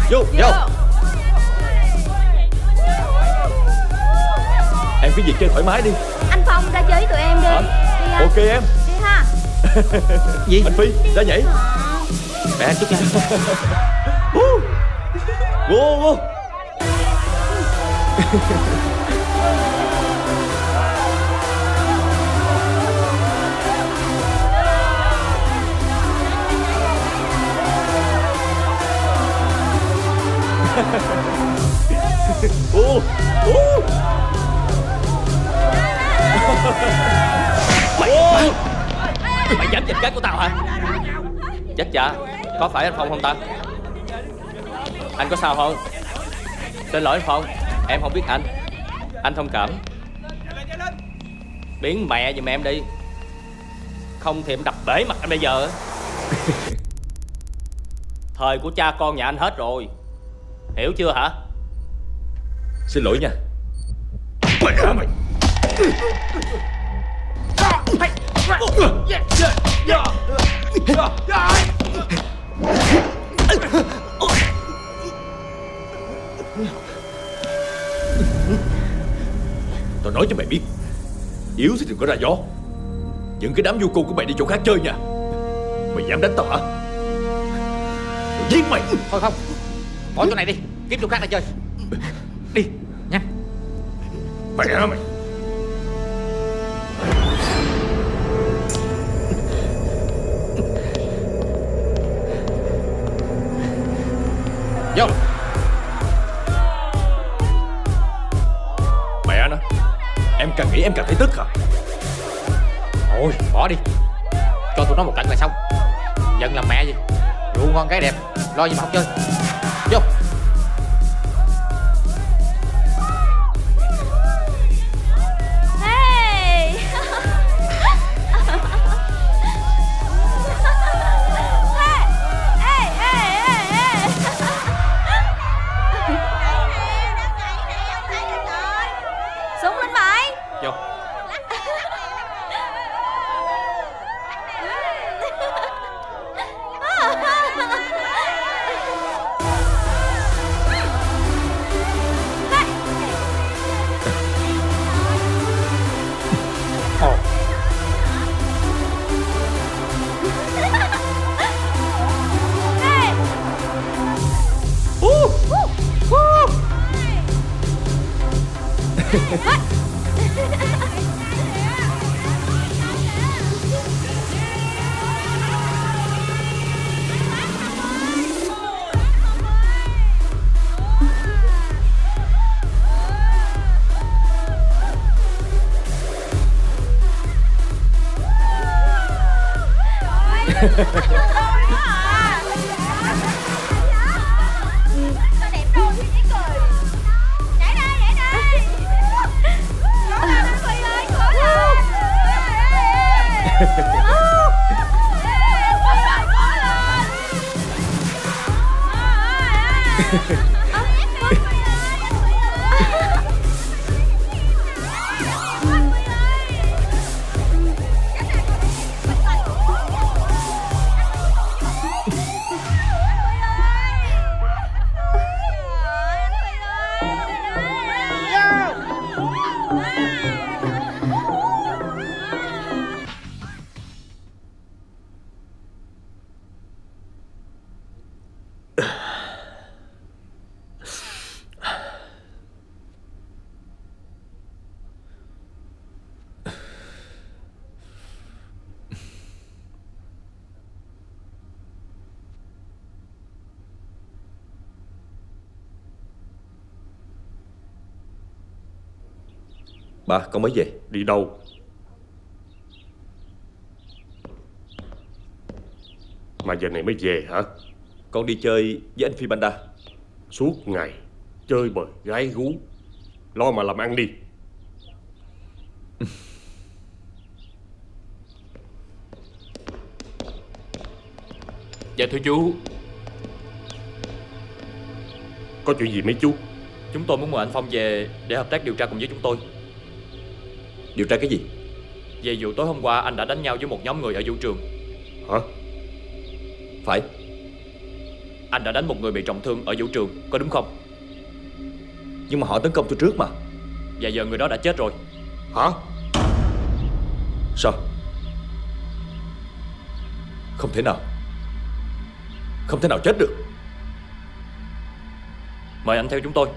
Vô. Em cứ việc chơi thoải mái đi. Anh Phong ra chơi với tụi em đi. Đi Ok em. Đi ha. Gì? Anh Phi ra nhảy. Mẹ anh chút nha. Go. Mày dám giật cái của tao hả? Chết dạ. Có phải anh Phong không ta? Anh có sao không? Xin lỗi anh Phong, em không biết anh. Anh thông cảm. Biến mẹ giùm em đi, không thì em đập bể mặt em bây giờ. Thời của cha con nhà anh hết rồi, hiểu chưa hả? Xin lỗi nha. Mày. Tao nói cho mày biết, yếu thì đừng có ra gió. Những cái đám du côn của mày đi chỗ khác chơi nha. Mày dám đánh tao hả? Tao giết mày. Thôi không, bỏ chỗ này đi, kiếm chỗ khác để chơi. Đi nha. Mày hả mày? Vô. Mẹ nó, em càng nghĩ em càng thấy tức hả? Thôi bỏ đi, cho tụi nó một trận là xong. Giận làm mẹ gì. Rượu ngon cái đẹp, lo gì mà không chơi. Vô. Súng lên mày. Vô. Ba, con mới về. Đi đâu? Mà giờ này mới về hả? Con đi chơi với anh Phi Panda. Suốt ngày chơi bời gái gú, lo mà làm ăn đi. Dạ thưa chú. Có chuyện gì mấy chú? Chúng tôi muốn mời anh Phong về để hợp tác điều tra cùng với chúng tôi. Điều tra cái gì? Về vụ tối hôm qua anh đã đánh nhau với một nhóm người ở vũ trường. Hả? Phải. Anh đã đánh một người bị trọng thương ở vũ trường, có đúng không? Nhưng mà họ tấn công tôi trước mà. Và giờ người đó đã chết rồi. Hả? Sao? Không thể nào. Không thể nào chết được. Mời anh theo chúng tôi.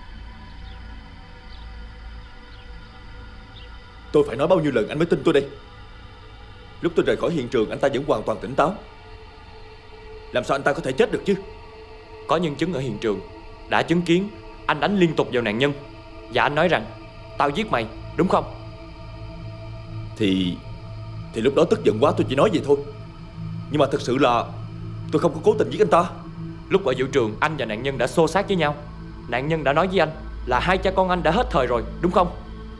Tôi phải nói bao nhiêu lần anh mới tin tôi đây? Lúc tôi rời khỏi hiện trường anh ta vẫn hoàn toàn tỉnh táo. Làm sao anh ta có thể chết được chứ? Có nhân chứng ở hiện trường đã chứng kiến anh đánh liên tục vào nạn nhân. Và anh nói rằng tao giết mày, đúng không? Thì lúc đó tức giận quá tôi chỉ nói vậy thôi. Nhưng mà thật sự là tôi không có cố tình giết anh ta. Lúc ở vũ trường anh và nạn nhân đã xô xát với nhau. Nạn nhân đã nói với anh là hai cha con anh đã hết thời rồi, đúng không?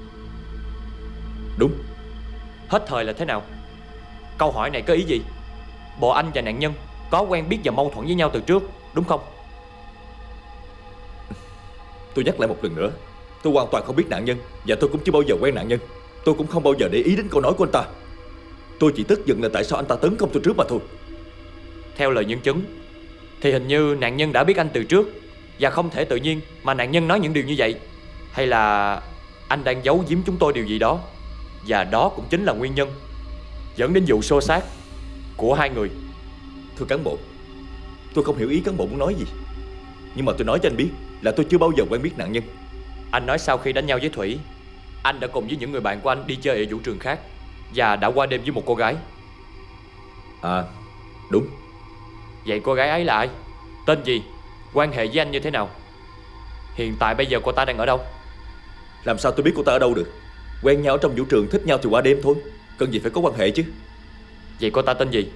Đúng. Hết thời là thế nào? Câu hỏi này có ý gì? Bộ anh và nạn nhân có quen biết và mâu thuẫn với nhau từ trước, đúng không? Tôi nhắc lại một lần nữa, tôi hoàn toàn không biết nạn nhân. Và tôi cũng chưa bao giờ quen nạn nhân. Tôi cũng không bao giờ để ý đến câu nói của anh ta. Tôi chỉ tức giận là tại sao anh ta tấn công tôi trước mà thôi. Theo lời nhân chứng thì hình như nạn nhân đã biết anh từ trước, và không thể tự nhiên mà nạn nhân nói những điều như vậy. Hay là anh đang giấu giếm chúng tôi điều gì đó, và đó cũng chính là nguyên nhân dẫn đến vụ xô xát của hai người. Thưa cán bộ, tôi không hiểu ý cán bộ muốn nói gì. Nhưng mà tôi nói cho anh biết là tôi chưa bao giờ quen biết nạn nhân. Anh nói sau khi đánh nhau với Thủy, anh đã cùng với những người bạn của anh đi chơi ở vũ trường khác, và đã qua đêm với một cô gái. À, đúng. Vậy cô gái ấy là ai? Tên gì? Quan hệ với anh như thế nào? Hiện tại bây giờ cô ta đang ở đâu? Làm sao tôi biết cô ta ở đâu được? Quen nhau ở trong vũ trường, thích nhau thì qua đêm thôi. Cần gì phải có quan hệ chứ. Vậy cô ta tên gì?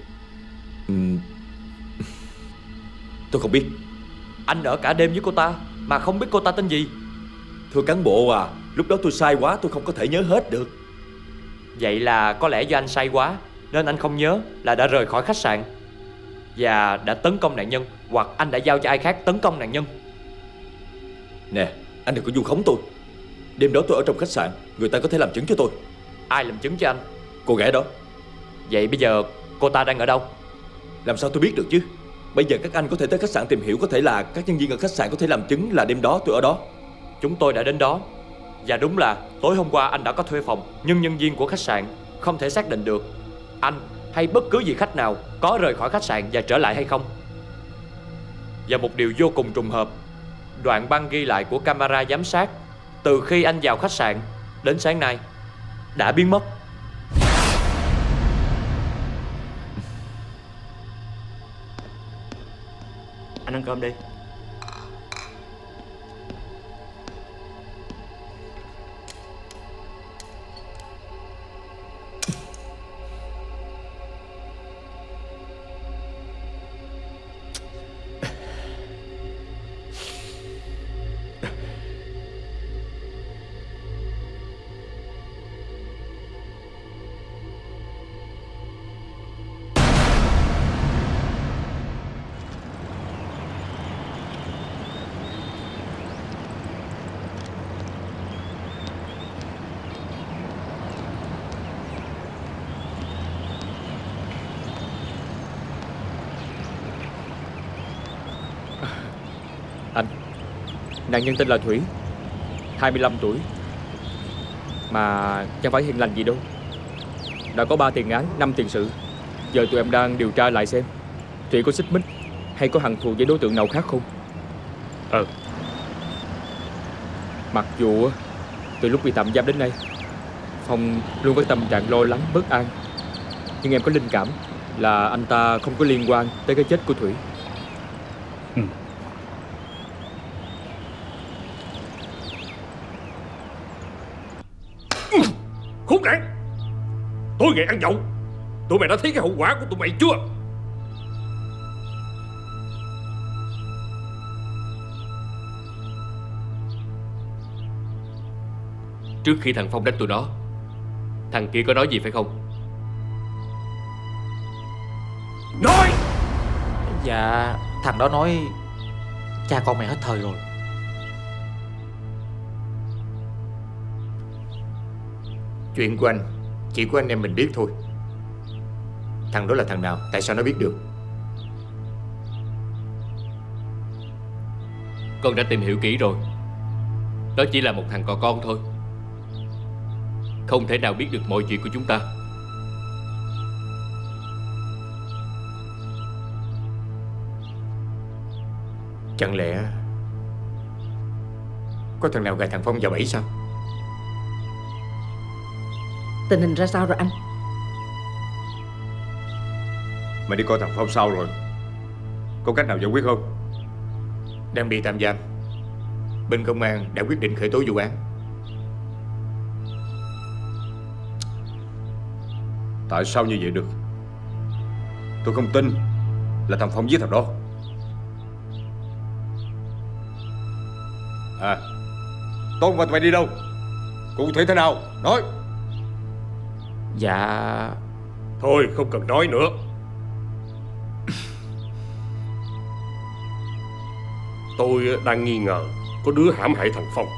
Tôi không biết. Anh ở cả đêm với cô ta mà không biết cô ta tên gì? Thưa cán bộ à, lúc đó tôi sai quá, tôi không có thể nhớ hết được. Vậy là có lẽ do anh say quá nên anh không nhớ là đã rời khỏi khách sạn và đã tấn công nạn nhân, hoặc anh đã giao cho ai khác tấn công nạn nhân. Nè, anh đừng có vu khống tôi. Đêm đó tôi ở trong khách sạn, người ta có thể làm chứng cho tôi. Ai làm chứng cho anh? Cô gái đó. Vậy bây giờ cô ta đang ở đâu? Làm sao tôi biết được chứ? Bây giờ các anh có thể tới khách sạn tìm hiểu, có thể là các nhân viên ở khách sạn có thể làm chứng là đêm đó tôi ở đó. Chúng tôi đã đến đó, và đúng là tối hôm qua anh đã có thuê phòng, nhưng nhân viên của khách sạn không thể xác định được anh hay bất cứ vị khách nào có rời khỏi khách sạn và trở lại hay không. Và một điều vô cùng trùng hợp, đoạn băng ghi lại của camera giám sát từ khi anh vào khách sạn đến sáng nay đã biến mất. Anh ăn cơm đi. Anh, nạn nhân tên là Thủy, 25 tuổi, mà chẳng phải hiền lành gì đâu. Đã có 3 tiền án, 5 tiền sự. Giờ tụi em đang điều tra lại xem Thủy có xích mích hay có hằn thù với đối tượng nào khác không. Mặc dù từ lúc bị tạm giam đến nay, Phong luôn có tâm trạng lo lắng, bất an, nhưng em có linh cảm là anh ta không có liên quan tới cái chết của Thủy. Khốn nạn! Tối ngày ăn nhậu, tụi mày đã thấy cái hậu quả của tụi mày chưa? Trước khi thằng Phong đánh tụi nó, thằng kia có nói gì phải không? Nói! Dạ, thằng đó nói cha con mày hết thời rồi. Chuyện của anh chỉ có anh em mình biết thôi. Thằng đó là thằng nào, tại sao nó biết được? Con đã tìm hiểu kỹ rồi. Đó chỉ là một thằng cò con thôi, không thể nào biết được mọi chuyện của chúng ta. Chẳng lẽ có thằng nào gài thằng Phong vào bẫy sao? Tình hình ra sao rồi anh? Mày đi coi thằng Phong sao rồi? Có cách nào giải quyết không? Đang bị tạm giam. Bên công an đã quyết định khởi tố vụ án. Tại sao như vậy được? Tôi không tin là thằng Phong giết thằng đó. À, Tôn và tụi mày đi đâu? Cụ thể thế nào? Nói. Dạ Thôi không cần nói nữa. Tôi đang nghi ngờ có đứa hãm hại thằng Phong.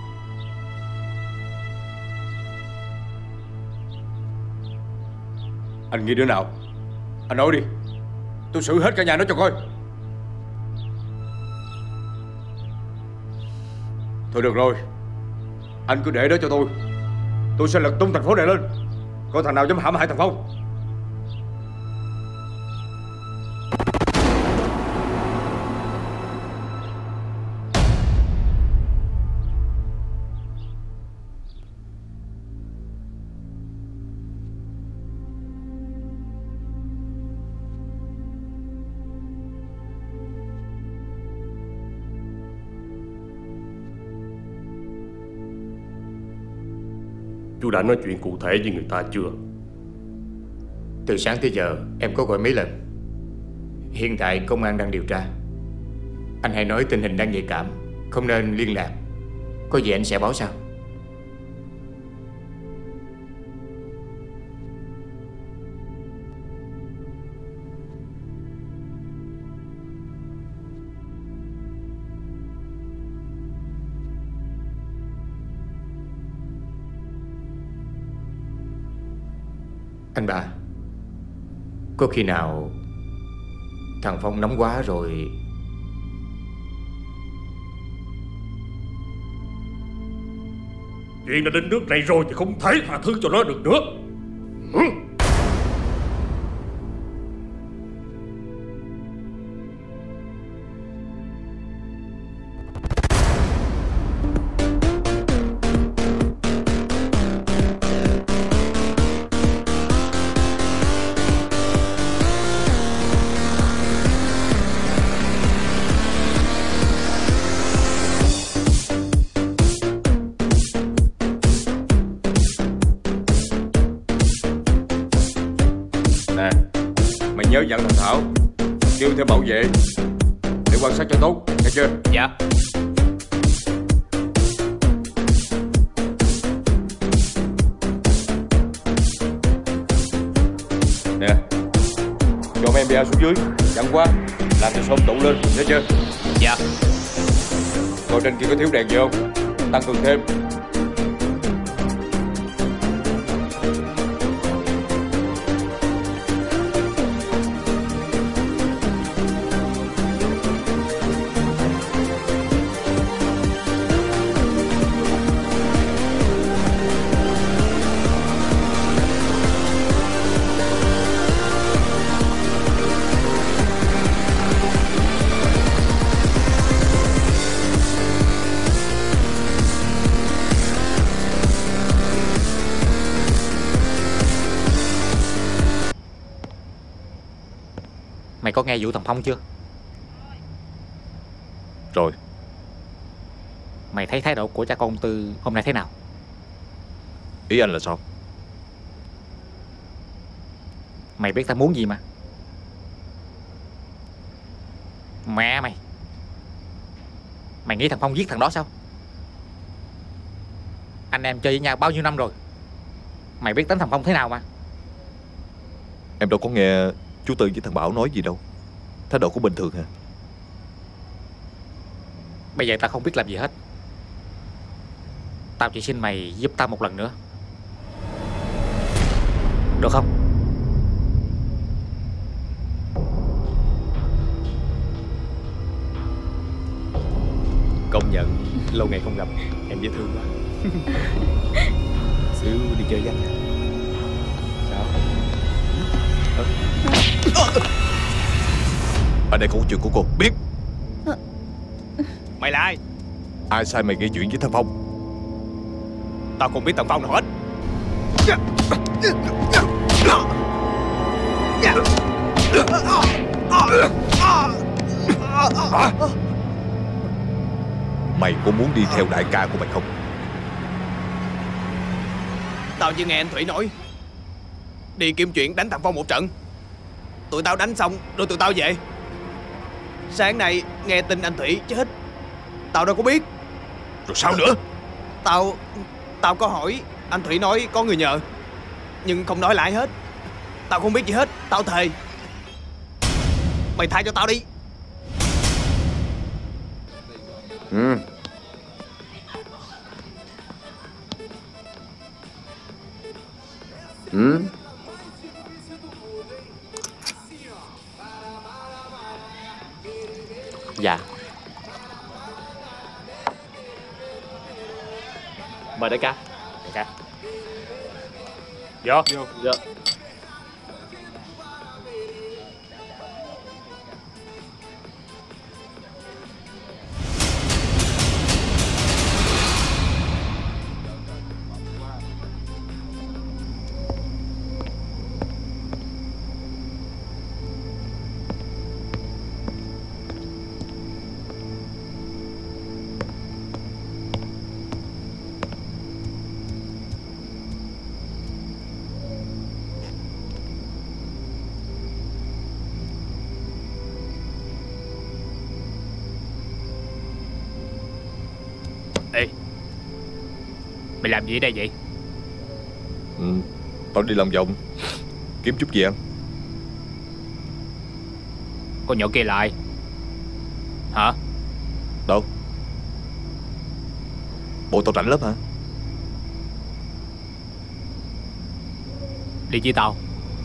Anh nghĩ đứa nào? Anh nói đi, tôi xử hết cả nhà nó cho coi. Thôi được rồi, anh cứ để đó cho tôi. Tôi sẽ lật tung thành phố này lên, coi thằng nào dám hãm hại thằng Phong. Chú đã nói chuyện cụ thể với người ta chưa? Từ sáng tới giờ em có gọi mấy lần. Hiện tại công an đang điều tra. Anh hãy nói tình hình đang nhạy cảm, không nên liên lạc. Có gì anh sẽ báo sau. Anh ba, có khi nào thằng Phong nóng quá rồi? Chuyện đã đến nước này rồi thì không thể tha thứ cho nó được nữa. Nè, mày nhớ dặn thằng Thảo kêu theo bảo vệ để quan sát cho tốt, nghe chưa? Dạ. Nè, cho mấy em bia xuống dưới, dặn qua làm cho xôm tụ lên, nghe chưa? Dạ. Coi trên kia có thiếu đèn gì không? Tăng cường thêm. mày có nghe vụ thằng Phong chưa? Rồi. Mày thấy thái độ của cha con Tư hôm nay thế nào? Ý anh là sao? Mày biết tao muốn gì mà. Mẹ mày, mày nghĩ thằng Phong giết thằng đó sao? Anh em chơi với nhau bao nhiêu năm rồi, mày biết tính thằng Phong thế nào mà. Em đâu có nghe chú Tư với thằng Bảo nói gì đâu. Thái độ cũng bình thường hả? Bây giờ tao không biết làm gì hết. Tao chỉ xin mày giúp tao một lần nữa, được không? Công nhận lâu ngày không gặp, em dễ thương quá. Xíu đi chơi với anh nha. Sao? Ở đây không có chuyện của cô, biết? Mày là ai? Ai sai mày gây chuyện với thằng Phong? Tao không biết thằng Phong nào hết. Mày có muốn đi theo đại ca của mày không? Tao chỉ nghe anh Thủy nói đi kiếm chuyện đánh thằng Phong một trận. Tụi tao đánh xong rồi tụi tao về. Sáng nay nghe tin anh Thủy chết, tao đâu có biết. Rồi sao nữa? Tao có hỏi, anh Thủy nói có người nhờ, nhưng không nói lại hết. Tao không biết gì hết, tao thề. Mày tha cho tao đi. Dạ. Mời đại ca. Đại ca. Vô. Dạ. Ê, mày làm gì ở đây vậy? Tao đi lòng vòng kiếm chút gì ăn. Con nhỏ kia là ai? Hả? Đâu? Bộ tao rảnh lắm hả? Đi với tao.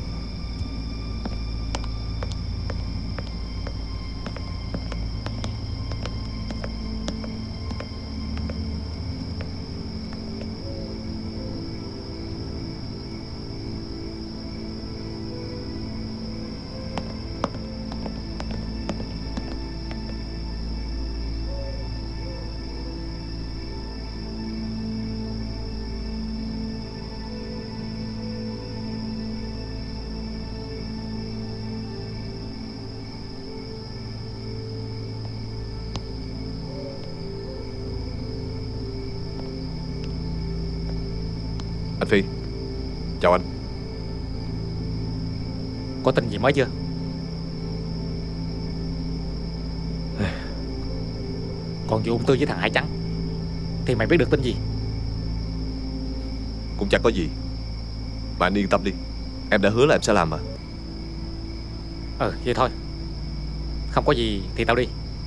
Anh Phi, chào anh. Có tin gì mới chưa? Còn vụ ông Tư với thằng Hải Trắng thì mày biết được tin gì? Cũng chẳng có gì. Mà anh yên tâm đi, em đã hứa là em sẽ làm mà. Vậy thôi. Không có gì thì tao đi.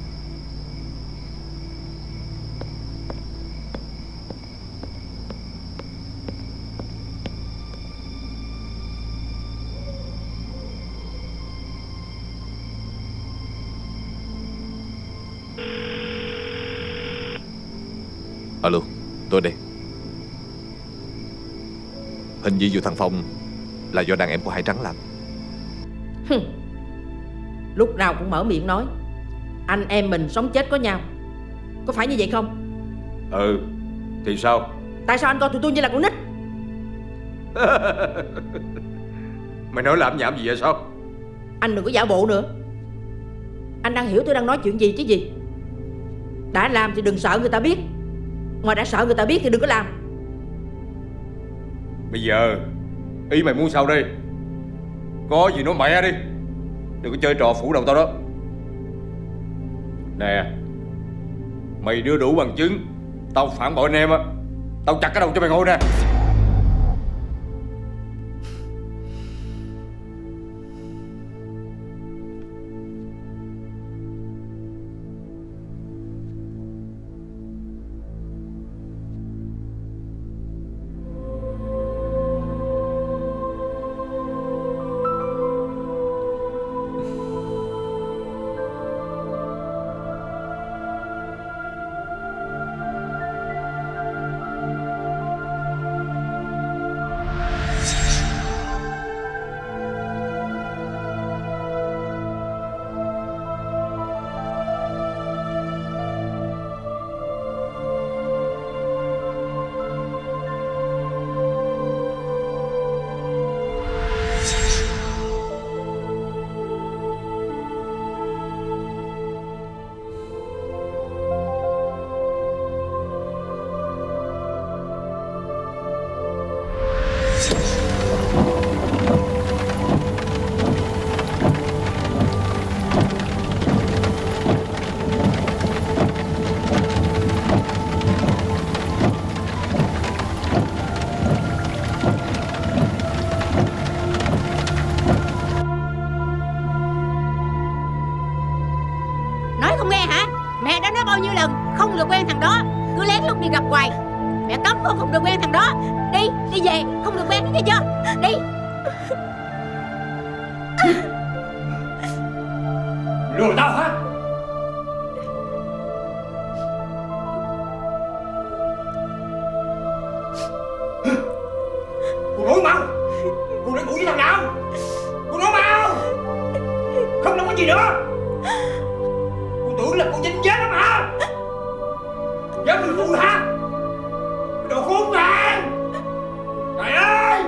Alo, tôi đây. Hình như vụ thằng Phong là do đàn em của Hải Trắng làm. Lúc nào cũng mở miệng nói anh em mình sống chết có nhau. Có phải như vậy không? Thì sao? Tại sao anh coi tụi tôi như là con nít? Mày nói làm nhảm gì vậy sao? Anh đừng có giả bộ nữa. Anh đang hiểu tôi đang nói chuyện gì chứ gì. Đã làm thì đừng sợ người ta biết. Ngoài đã sợ người ta biết thì đừng có làm. Bây giờ ý mày muốn sao đây? Có gì nói mẹ đi, đừng có chơi trò phủ đầu tao đó. Nè, mày đưa đủ bằng chứng tao phản bội anh em á, tao chặt cái đầu cho mày ngồi nè. con đi gặp hoài. Mẹ cấm con không được quen thằng đó. Đi về, không được quen, nghe chưa? Đi. Lừa tao hả? Cô nói mau. Cô đã ngủ với thằng nào? Cô nói mau. Không có gì nữa. Cô tưởng là cô dính chết lắm hả? Dám lừa tôi hả? Đồ khốn nạn. Trời ơi.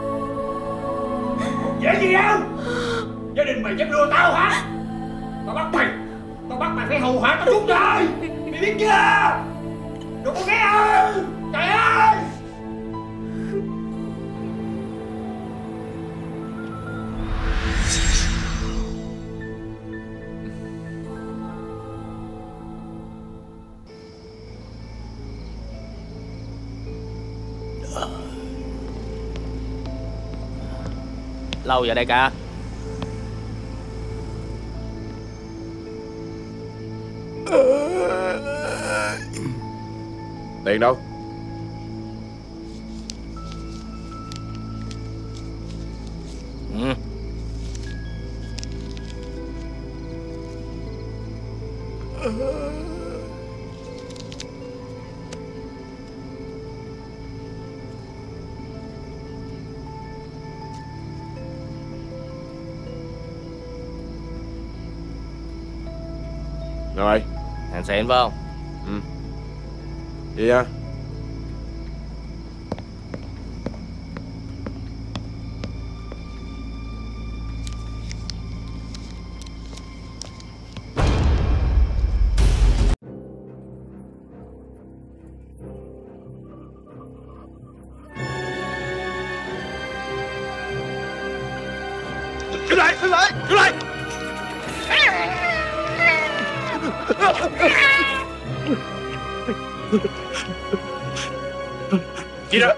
Dễ gì đâu. Gia đình mày dám lừa tao hả? Tao bắt mày phải hầu hạ tao suốt đời. Mày biết chưa? Đồ con ghé ơi. Trời ơi. Lâu vậy đại ca? Tiền đâu? Rồi. Hàng xịn phải không? Vậy nha. Đứng lại, đứng lại, đứng lại. Gì đó?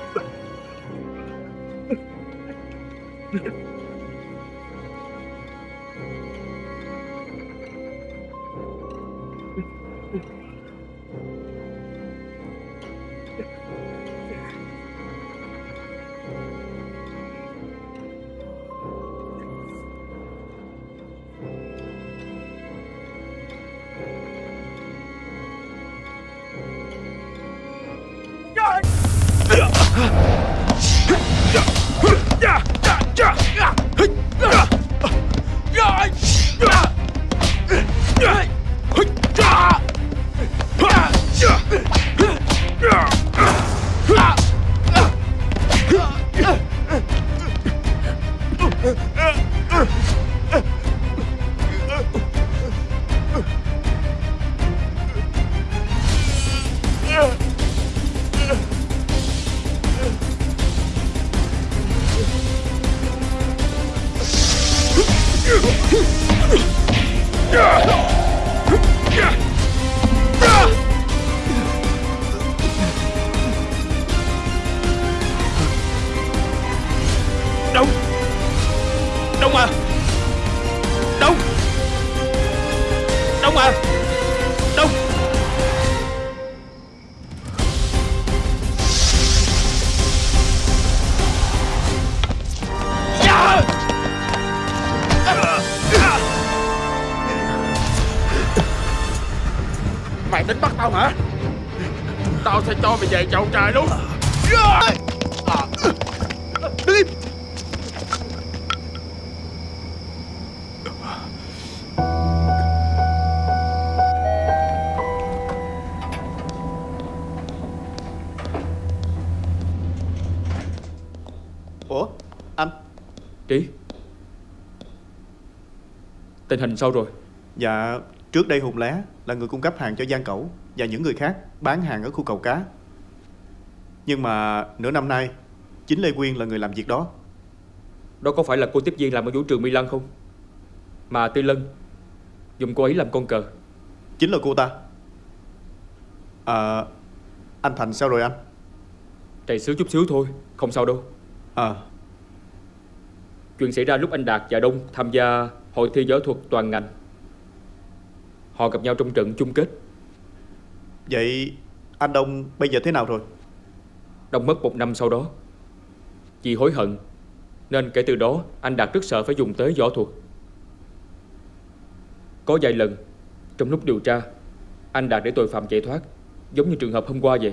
Mày tính bắt tao hả? Tao sẽ cho mày về chậu trời luôn. Đi. Ủa, anh? Trí, tình hình sao rồi? Dạ, trước đây Hùng Lá là người cung cấp hàng cho Giang Cẩu và những người khác bán hàng ở khu cầu cá. Nhưng mà nửa năm nay, chính Lê Quyên là người làm việc đó. Đó có phải là cô tiếp viên làm ở vũ trường Mỹ Lăng không? Mà Tư Lân dùng cô ấy làm con cờ. Chính là cô ta. Anh Thành sao rồi anh? Trầy xíu chút xíu thôi, không sao đâu. Chuyện xảy ra lúc anh Đạt và Đông tham gia hội thi võ thuật toàn ngành. Họ gặp nhau trong trận chung kết. Vậy Anh Đông bây giờ thế nào rồi? Đông mất 1 năm sau đó. Vì hối hận nên kể từ đó anh Đạt rất sợ phải dùng tới võ thuật. Có vài lần trong lúc điều tra, anh Đạt để tội phạm chạy thoát, giống như trường hợp hôm qua vậy.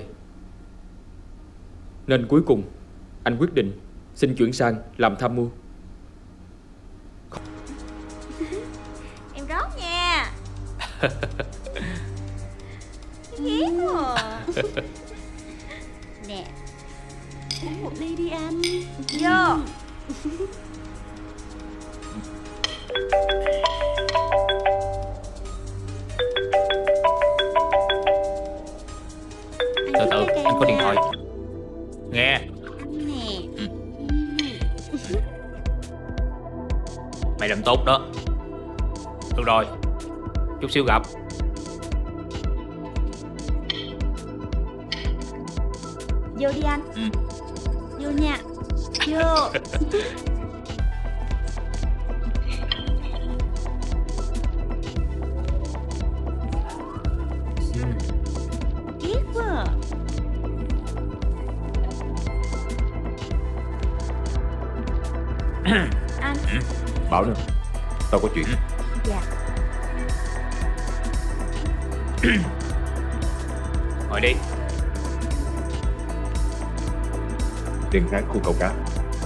Nên cuối cùng anh quyết định xin chuyển sang làm tham mưu. Em rót nha. Ghét quá à. Nè, uống một ly đi anh. Vô. Từ từ, anh có điện thoại. Nghe. Nè. Mày làm tốt đó. Được rồi, chút xíu gặp. Vô đi anh. Vô nha. Vô. Ghét quá à. Anh. Bảo nữa, tao có chuyện. Dạ. Ngồi đi. Tiền tháng khu cầu cá.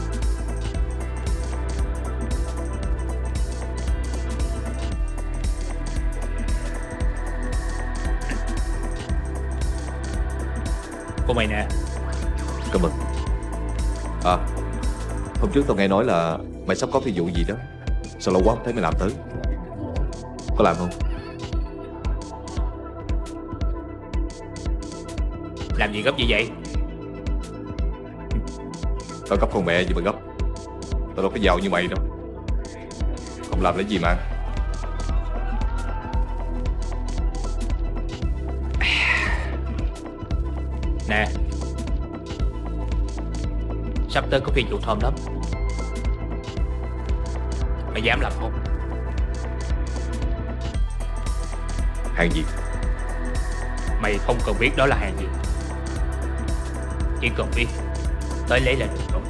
Của mày nè. Cảm ơn. À, hôm trước tao nghe nói là mày sắp có phi vụ gì đó. Sao lâu quá không thấy mày làm tới? Có làm không? Làm gì gấp gì vậy? Tao gấp con mẹ gì mà gấp. Tao đâu có giàu như mày đâu. Không làm lấy gì mà ăn. Nè, sắp tới có phi vụ thơm lắm. Mày dám làm không? Hàng gì? Mày không cần biết đó là hàng gì, chỉ cần biết tới lấy là được rồi.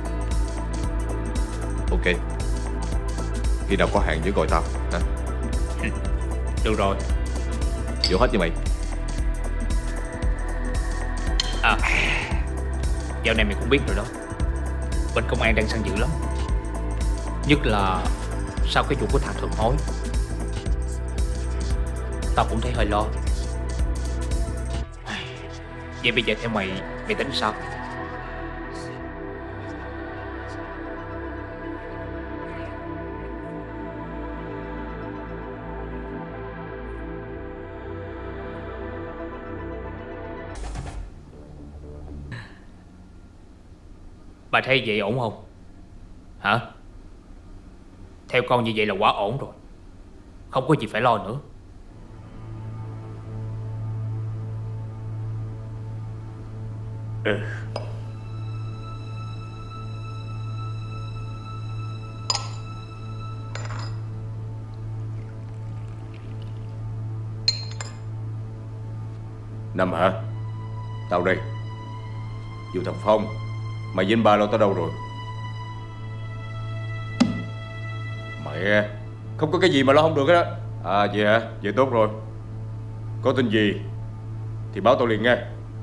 Ok. Khi nào có hàng nhớ gọi tao hả? Được rồi. Vô hết như mày. À, dạo này mày cũng biết rồi đó, bên công an đang săn dữ lắm. Nhất là sau cái vụ của thằng Thuận Hối. Tao cũng thấy hơi lo. Vậy bây giờ theo mày tính sao? Bà thấy vậy ổn không? Hả? Theo con như vậy là quá ổn rồi. Không có gì phải lo nữa. Năm hả? Tao đây. Dù thằng Phong, mày với anh ba lo tao đâu rồi? Mẹ, không có cái gì mà lo không được hết á. À vậy hả? Vậy tốt rồi. Có tin gì thì báo tao liền nghe.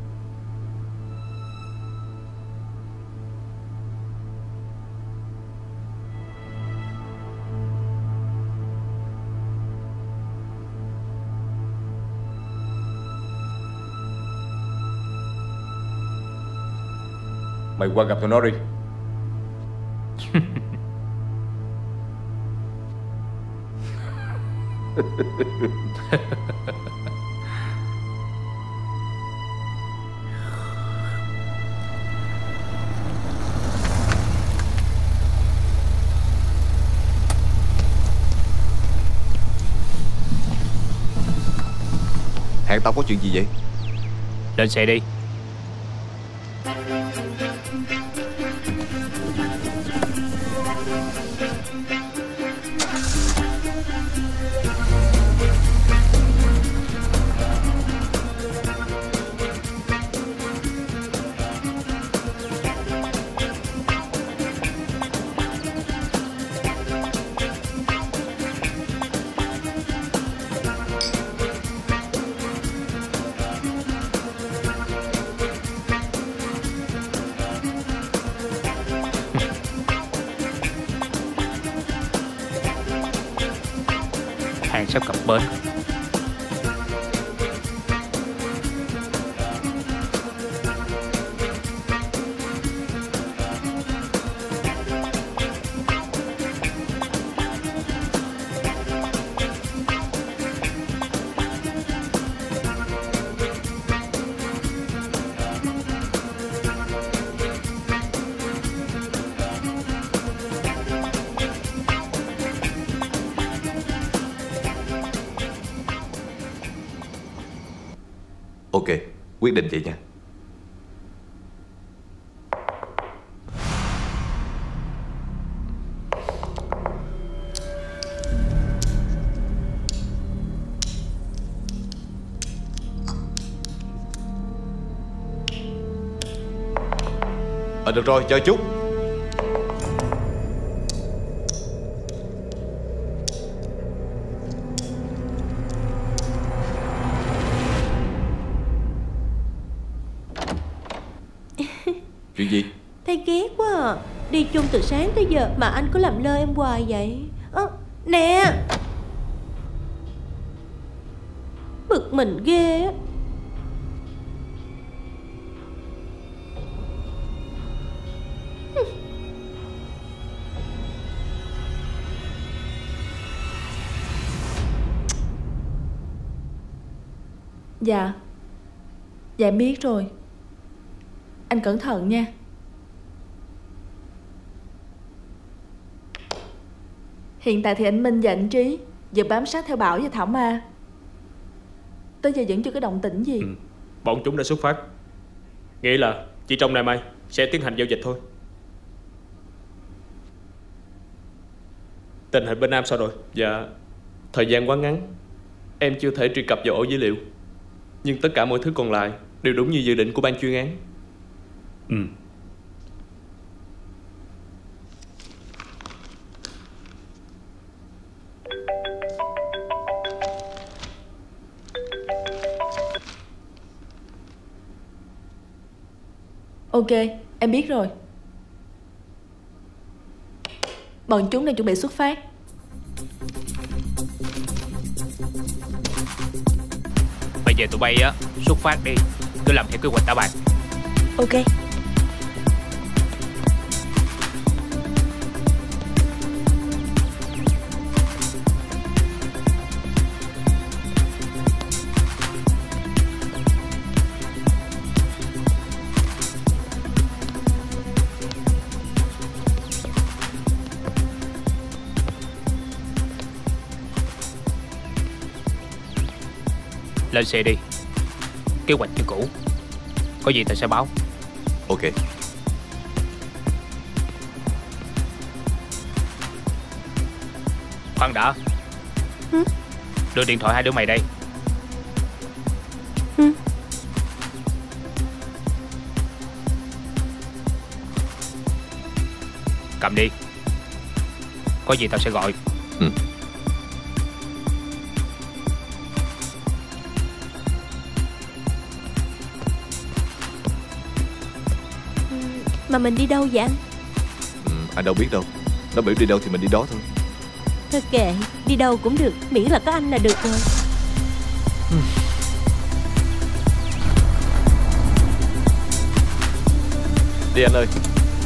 Mày qua gặp tụi nó đi. Hẹn tao có chuyện gì vậy? Lên xe đi. hàng sắp cập bến. Ok, quyết định vậy nha. Được rồi, chờ chút. Chuyện gì? Thấy ghét quá à. Đi chung từ sáng tới giờ mà anh cứ làm lơ em hoài vậy. Nè, bực mình ghê á. Dạ em biết rồi. Anh cẩn thận nha. Hiện tại thì anh Minh và anh Trí vẫn bám sát theo Bảo và Thảo Ma. Tới giờ vẫn chưa có động tĩnh gì. Bọn chúng đã xuất phát. Nghĩa là chỉ trong ngày mai sẽ tiến hành giao dịch thôi. Tình hình bên Nam sao rồi? Dạ, thời gian quá ngắn, em chưa thể truy cập vào ổ dữ liệu. Nhưng tất cả mọi thứ còn lại đều đúng như dự định của ban chuyên án. Ok, em biết rồi. Bọn chúng đang chuẩn bị xuất phát. Bây giờ tụi bay á xuất phát đi, cứ làm theo kế hoạch đã bàn. Ok. Lên xe đi. Kế hoạch như cũ. Có gì ta sẽ báo. Ok. Khoan đã. Đưa điện thoại hai đứa mày đây. Cầm đi. Có gì tao sẽ gọi. Mà mình đi đâu vậy anh? Anh đâu biết đâu. Nó biểu đi đâu thì mình đi đó thôi. Thôi kệ, đi đâu cũng được, miễn là có anh là được rồi. Đi anh ơi.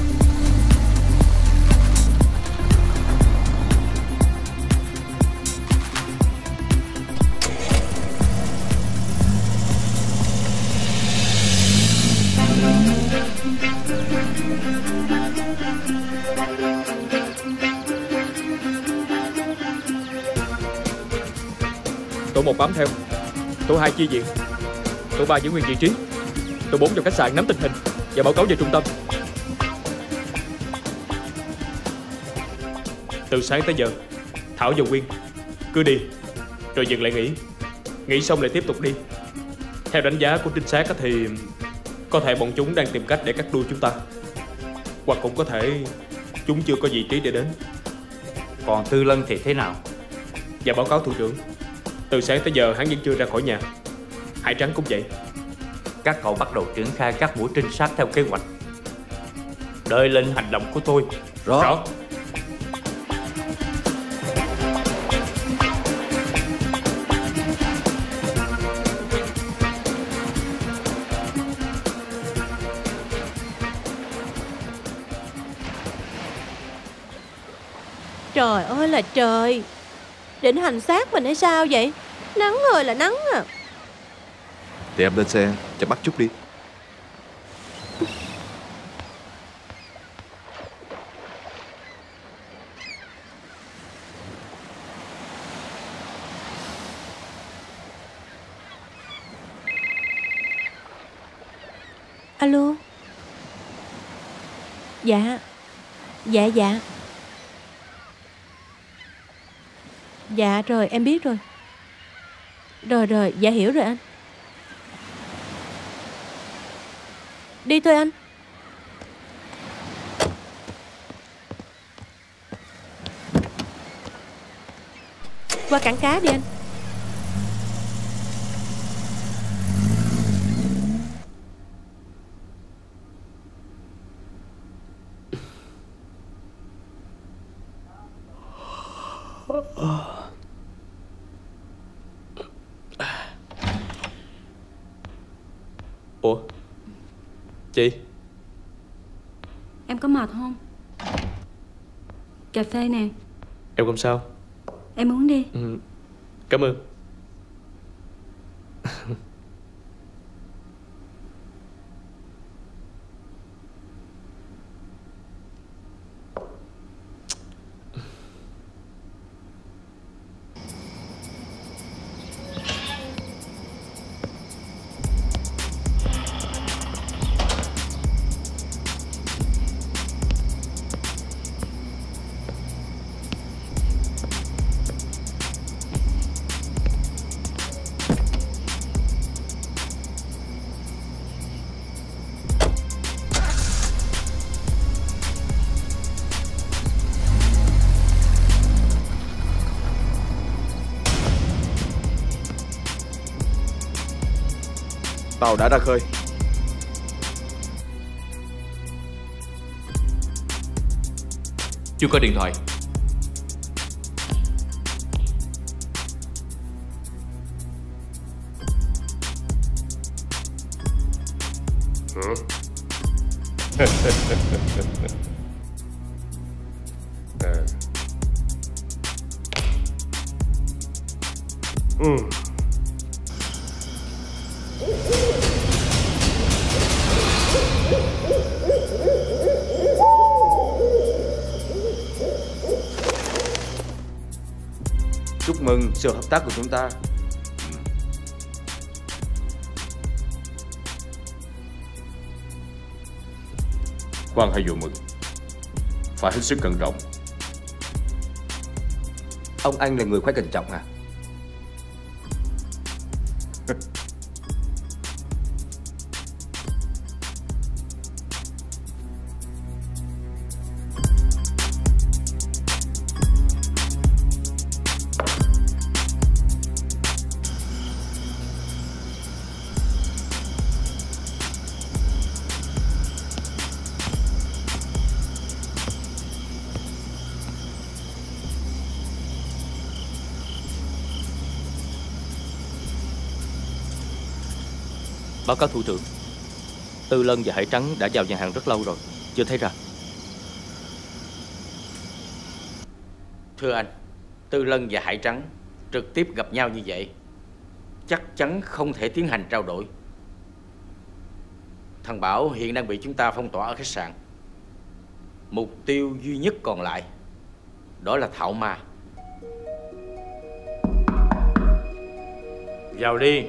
Tổ 1 bám theo, tổ 2 chia diện, tổ 3 giữ nguyên vị trí, tổ 4 vào khách sạn nắm tình hình và báo cáo về trung tâm. Từ sáng tới giờ, Thảo và Quyên cứ đi rồi dừng lại nghỉ, nghỉ xong lại tiếp tục đi. Theo đánh giá của trinh sát thì có thể bọn chúng đang tìm cách để cắt đuôi chúng ta, hoặc cũng có thể chúng chưa có vị trí để đến. Còn Tư Lân thì thế nào? Và báo cáo thủ trưởng, từ sáng tới giờ hắn vẫn chưa ra khỏi nhà. Hải Trắng cũng vậy. Các cậu bắt đầu triển khai các mũi trinh sát theo kế hoạch. Đợi lệnh hành động của tôi. Rõ. Trời ơi là trời, định hành xác mình hay sao vậy? Nắng rồi là nắng à. Thì em lên xe cho bắt chút đi. Alo. Dạ. Dạ dạ. Dạ rồi em biết rồi. Rồi dạ hiểu rồi anh. Đi thôi anh. Qua cảng cá đi anh. Ủa chị? Em có mệt không? Cà phê nè. Em không sao. Em uống đi. Cảm ơn. Tàu đã ra khơi. Chưa có điện thoại. Chúc mừng sự hợp tác của chúng ta. Quan hệ vụ mừng phải hết sức cẩn trọng. Ông anh là người khoái cẩn trọng à? Báo cáo thủ trưởng, Tư Lân và Hải Trắng đã vào nhà hàng rất lâu rồi, chưa thấy ra. Thưa anh, Tư Lân và Hải Trắng trực tiếp gặp nhau như vậy chắc chắn không thể tiến hành trao đổi. Thằng Bảo hiện đang bị chúng ta phong tỏa ở khách sạn. Mục tiêu duy nhất còn lại đó là Thảo Ma. Vào đi.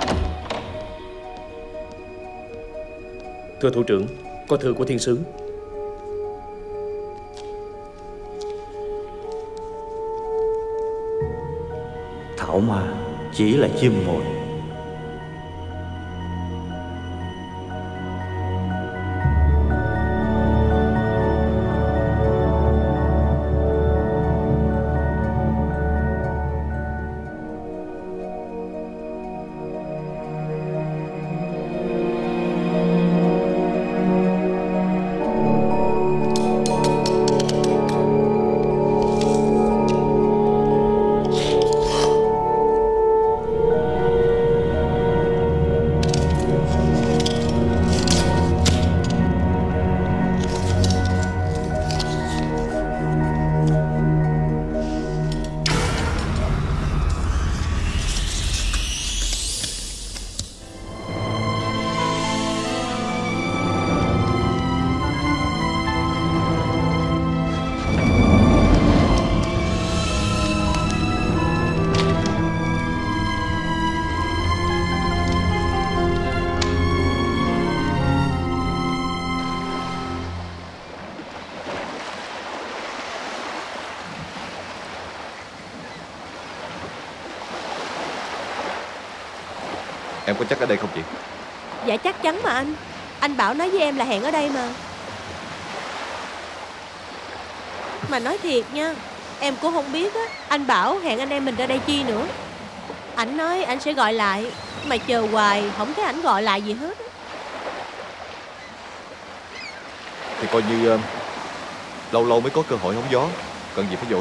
Thưa thủ trưởng, có thư của thiên sứ. Thảo Ma chỉ là chim mồi. Em có chắc ở đây không chị? Dạ chắc chắn mà anh. Anh Bảo nói với em là hẹn ở đây mà. Mà nói thiệt nha, em cũng không biết á, anh Bảo hẹn anh em mình ra đây chi nữa. Ảnh nói anh sẽ gọi lại, mà chờ hoài không thấy ảnh gọi lại gì hết á. Thì coi như lâu lâu mới có cơ hội hóng gió. Cần gì phải vội.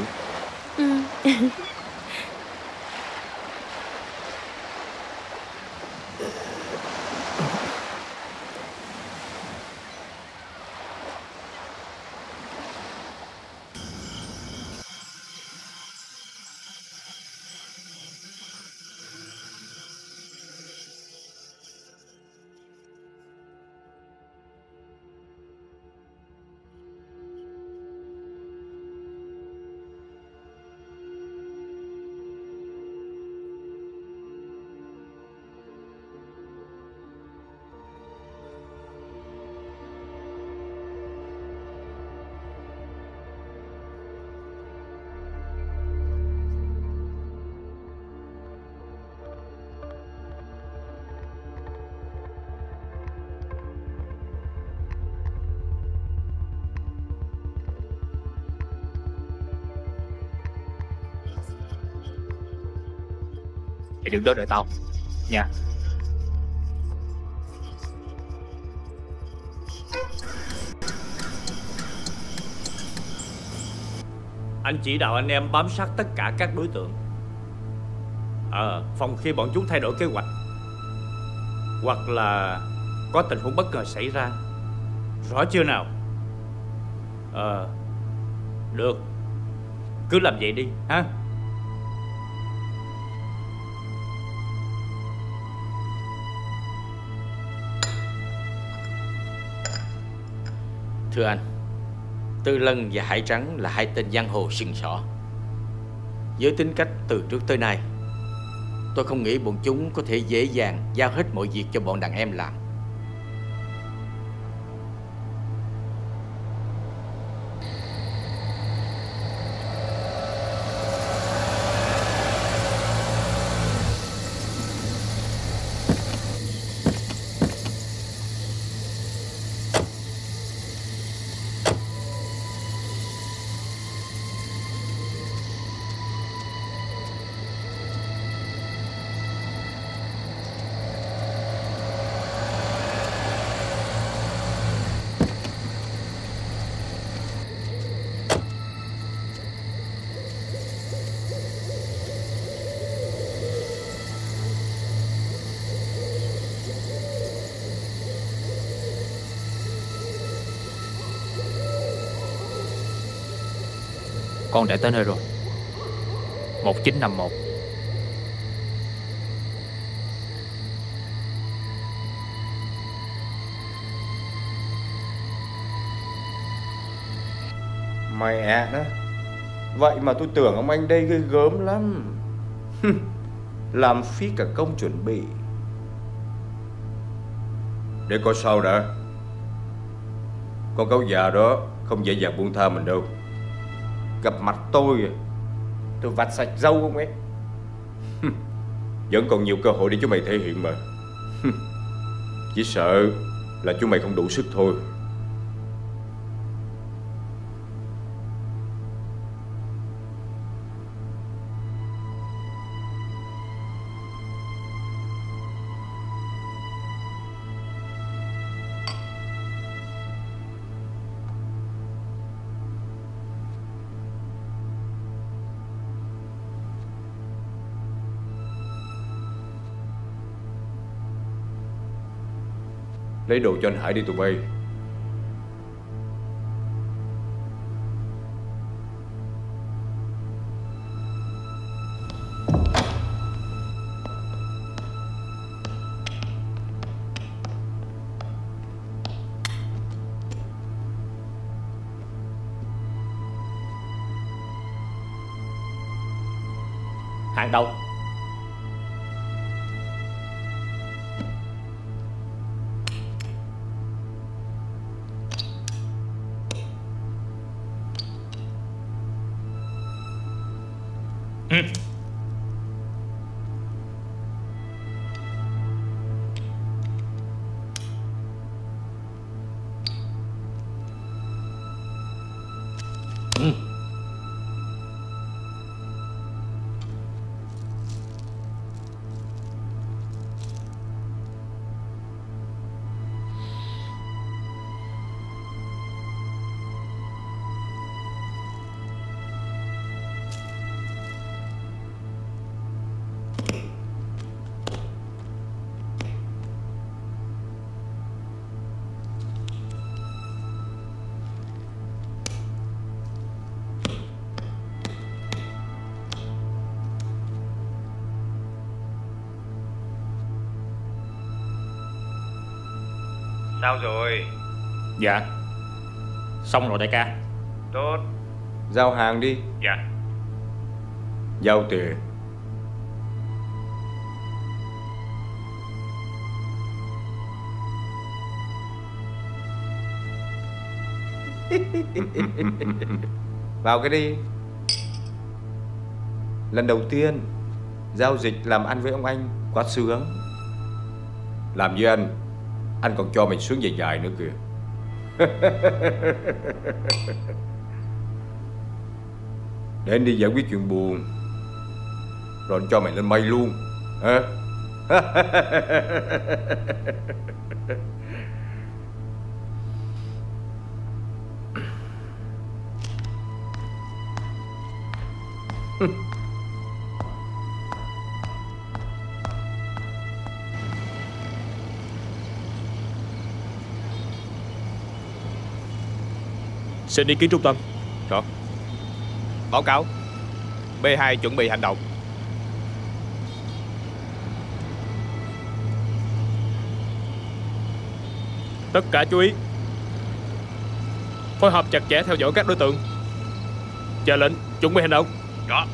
Thì đừng đó đợi tao nha. Anh chỉ đạo anh em bám sát tất cả các đối tượng, phòng khi bọn chúng thay đổi kế hoạch hoặc là có tình huống bất ngờ xảy ra. Rõ chưa nào? Được, cứ làm vậy đi ha. Thưa anh, Tư Lân và Hải Trắng là hai tên giang hồ sừng sỏ. Với tính cách từ trước tới nay, tôi không nghĩ bọn chúng có thể dễ dàng giao hết mọi việc cho bọn đàn em làm. Con đã tới nơi rồi. 1951. Mẹ đó. Vậy mà tôi tưởng ông anh đây ghê gớm lắm. Làm phí cả công chuẩn bị. Để coi sau đã. Con cáo già đó không dễ dàng buông tha mình đâu. Gặp mặt tôi vặt sạch râu không ấy. Vẫn còn nhiều cơ hội để chúng mày thể hiện mà. Chỉ sợ là chúng mày không đủ sức thôi. Lấy đồ cho anh Hải đi tụi bay. Hàng đâu? Sao rồi? Dạ xong rồi đại ca. Tốt. Giao hàng đi. Dạ. Giao tiền. Vào cái đi. Lần đầu tiên giao dịch làm ăn với ông anh quá sướng. Làm với anh còn cho mình sướng dài dài nữa kìa. Để anh đi giải quyết chuyện buồn, rồi anh cho mày lên mây luôn hả? Xin ý kiến trung tâm. Rõ. Báo cáo. B2 chuẩn bị hành động. Tất cả chú ý, phối hợp chặt chẽ theo dõi các đối tượng. Chờ lệnh chuẩn bị hành động. Rõ.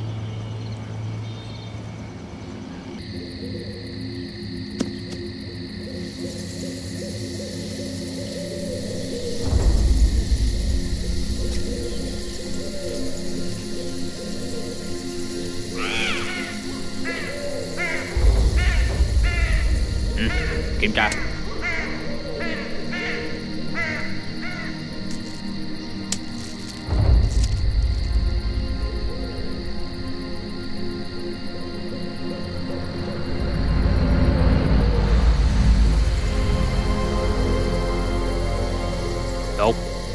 Kiểm tra. Đột.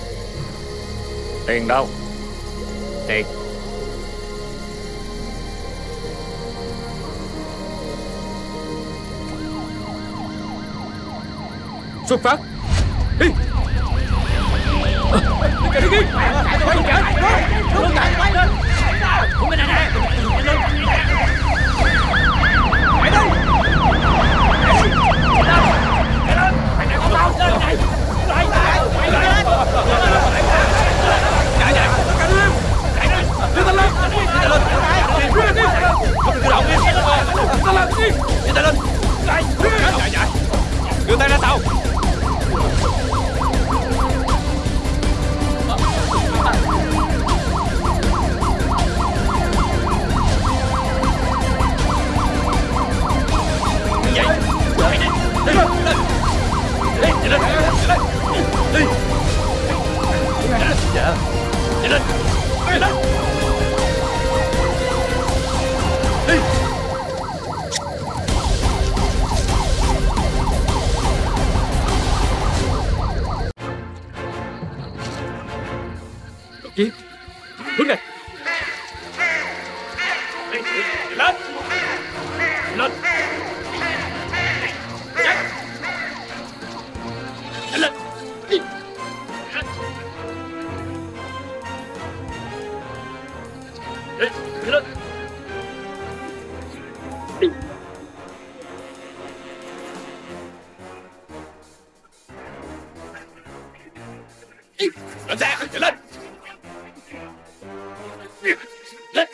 Tiền đâu? Tiền. Xuất phát. Đi. Đưa tay ra sau. Chi? Hướng này. Lên. Lên. Lên. Đi. Lên. Đi. Lên xe, lên. Lên.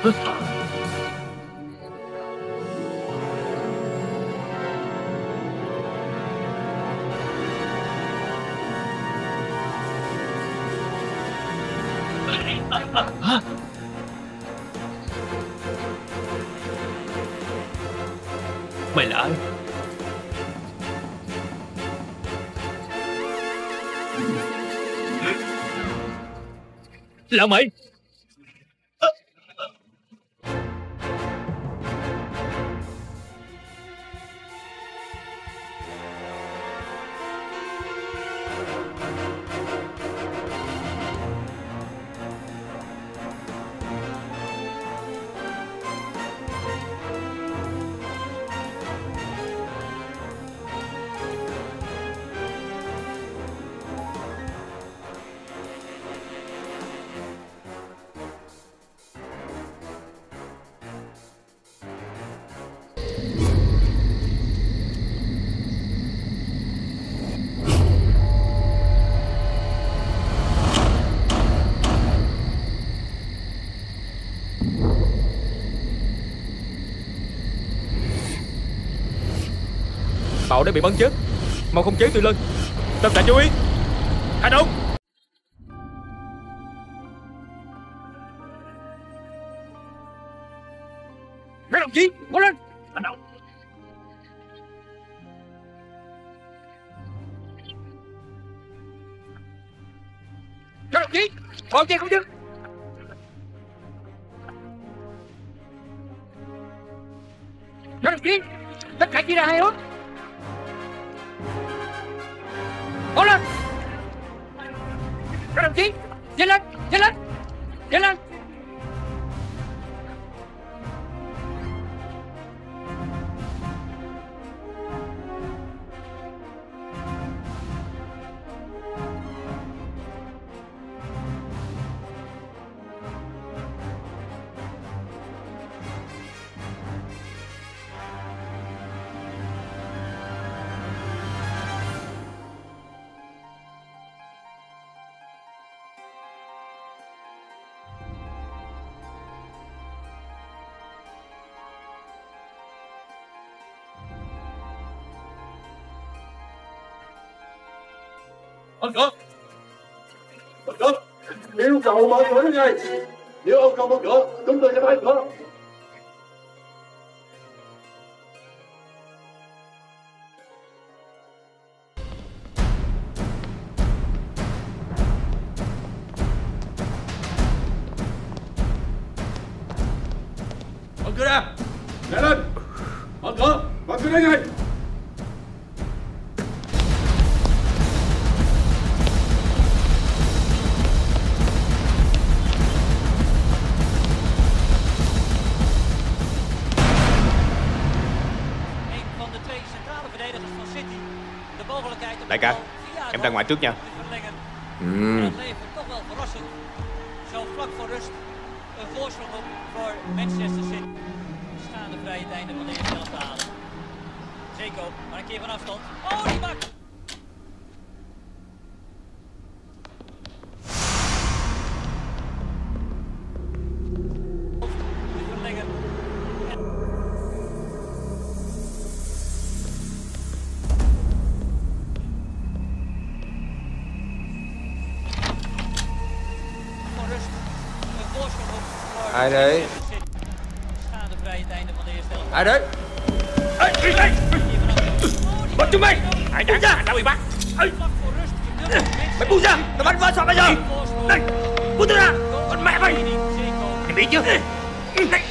Mày là ai? Là mày? Bảo đã bị bắn chết. Mau không chế Tư Lân. Tâm trạng chú ý. Hành động. Các đồng chí, cố lên. Hành động. Các đồng chí, bọn che không chứ. Các đồng chí, tất cả chia ra hai hướng. Cố lên. Các đồng chí, nhanh lên, nhanh lên, nhanh lên. Ông Cược! Ông Cược! Yêu cầu mở cửa đến ngay! Nếu ông không mở cửa, chúng tôi sẽ phá cửa! Mở cửa ra! Lẹ lên! Mở cửa đến ngay! Đại ca, em ra ngoài trước nha. Toch wel verrassend. Zo vlak voor rust een voorsprong op voor Manchester City. Staande vrij het einde van de eerste helft te halen. Zeko, maar een keer van afstand. Oh, die maakt! Ai đấy? Ai đấy? Bọn chúng mày! Ai đã ra? Đã bị bắt! Mày buông ra! Tao bắn vỡ sao bây giờ! Đây! Buông tôi ra! Con mẹ mày! Mày biết chưa? Đây!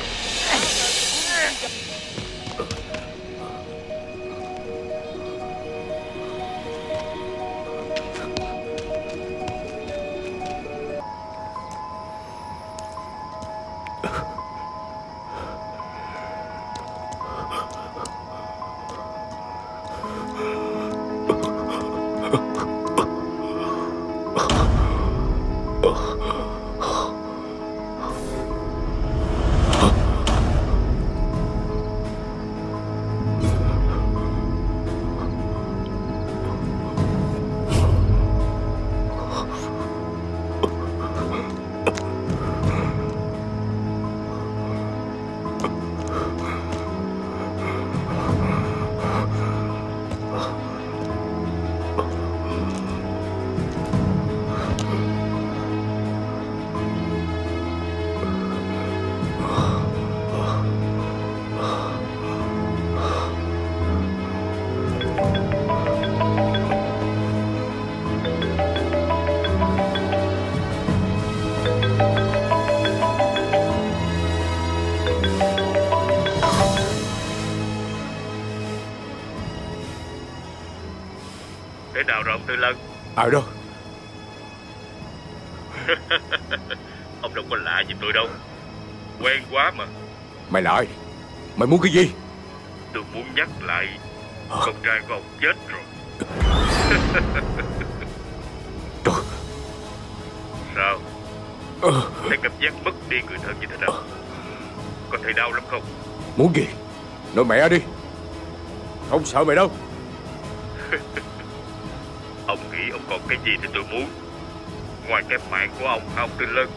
Thế nào rồi ông Tư Lân? Ở đâu? Ông đâu có lạ gì tôi đâu. Quen quá mà. Mày là ai? Mày muốn cái gì? Tôi muốn nhắc lại con trai của ông chết rồi. Sao? Thấy cảm giác mất đi người thân như thế nào? Có thể đau lắm không? Muốn gì? Nói mẹ đi. Không sợ mày đâu. Ông nghĩ ông còn cái gì thì tôi muốn, ngoài cái mạng của ông hả ông Tư Lân?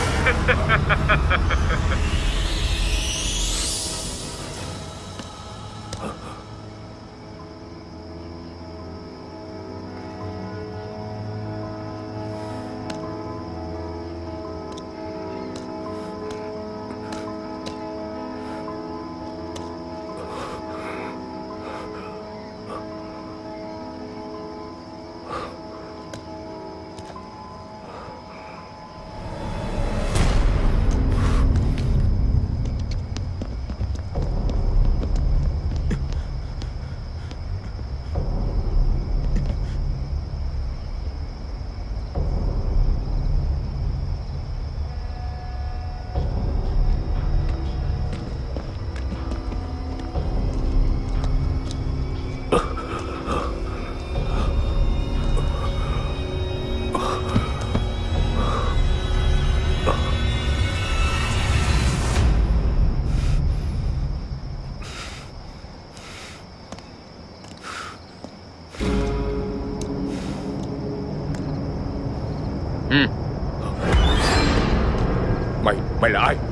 Mày là ai?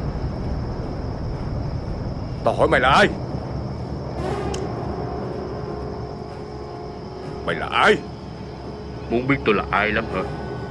Tao hỏi mày là ai? Mày là ai? Muốn biết tôi là ai lắm hả?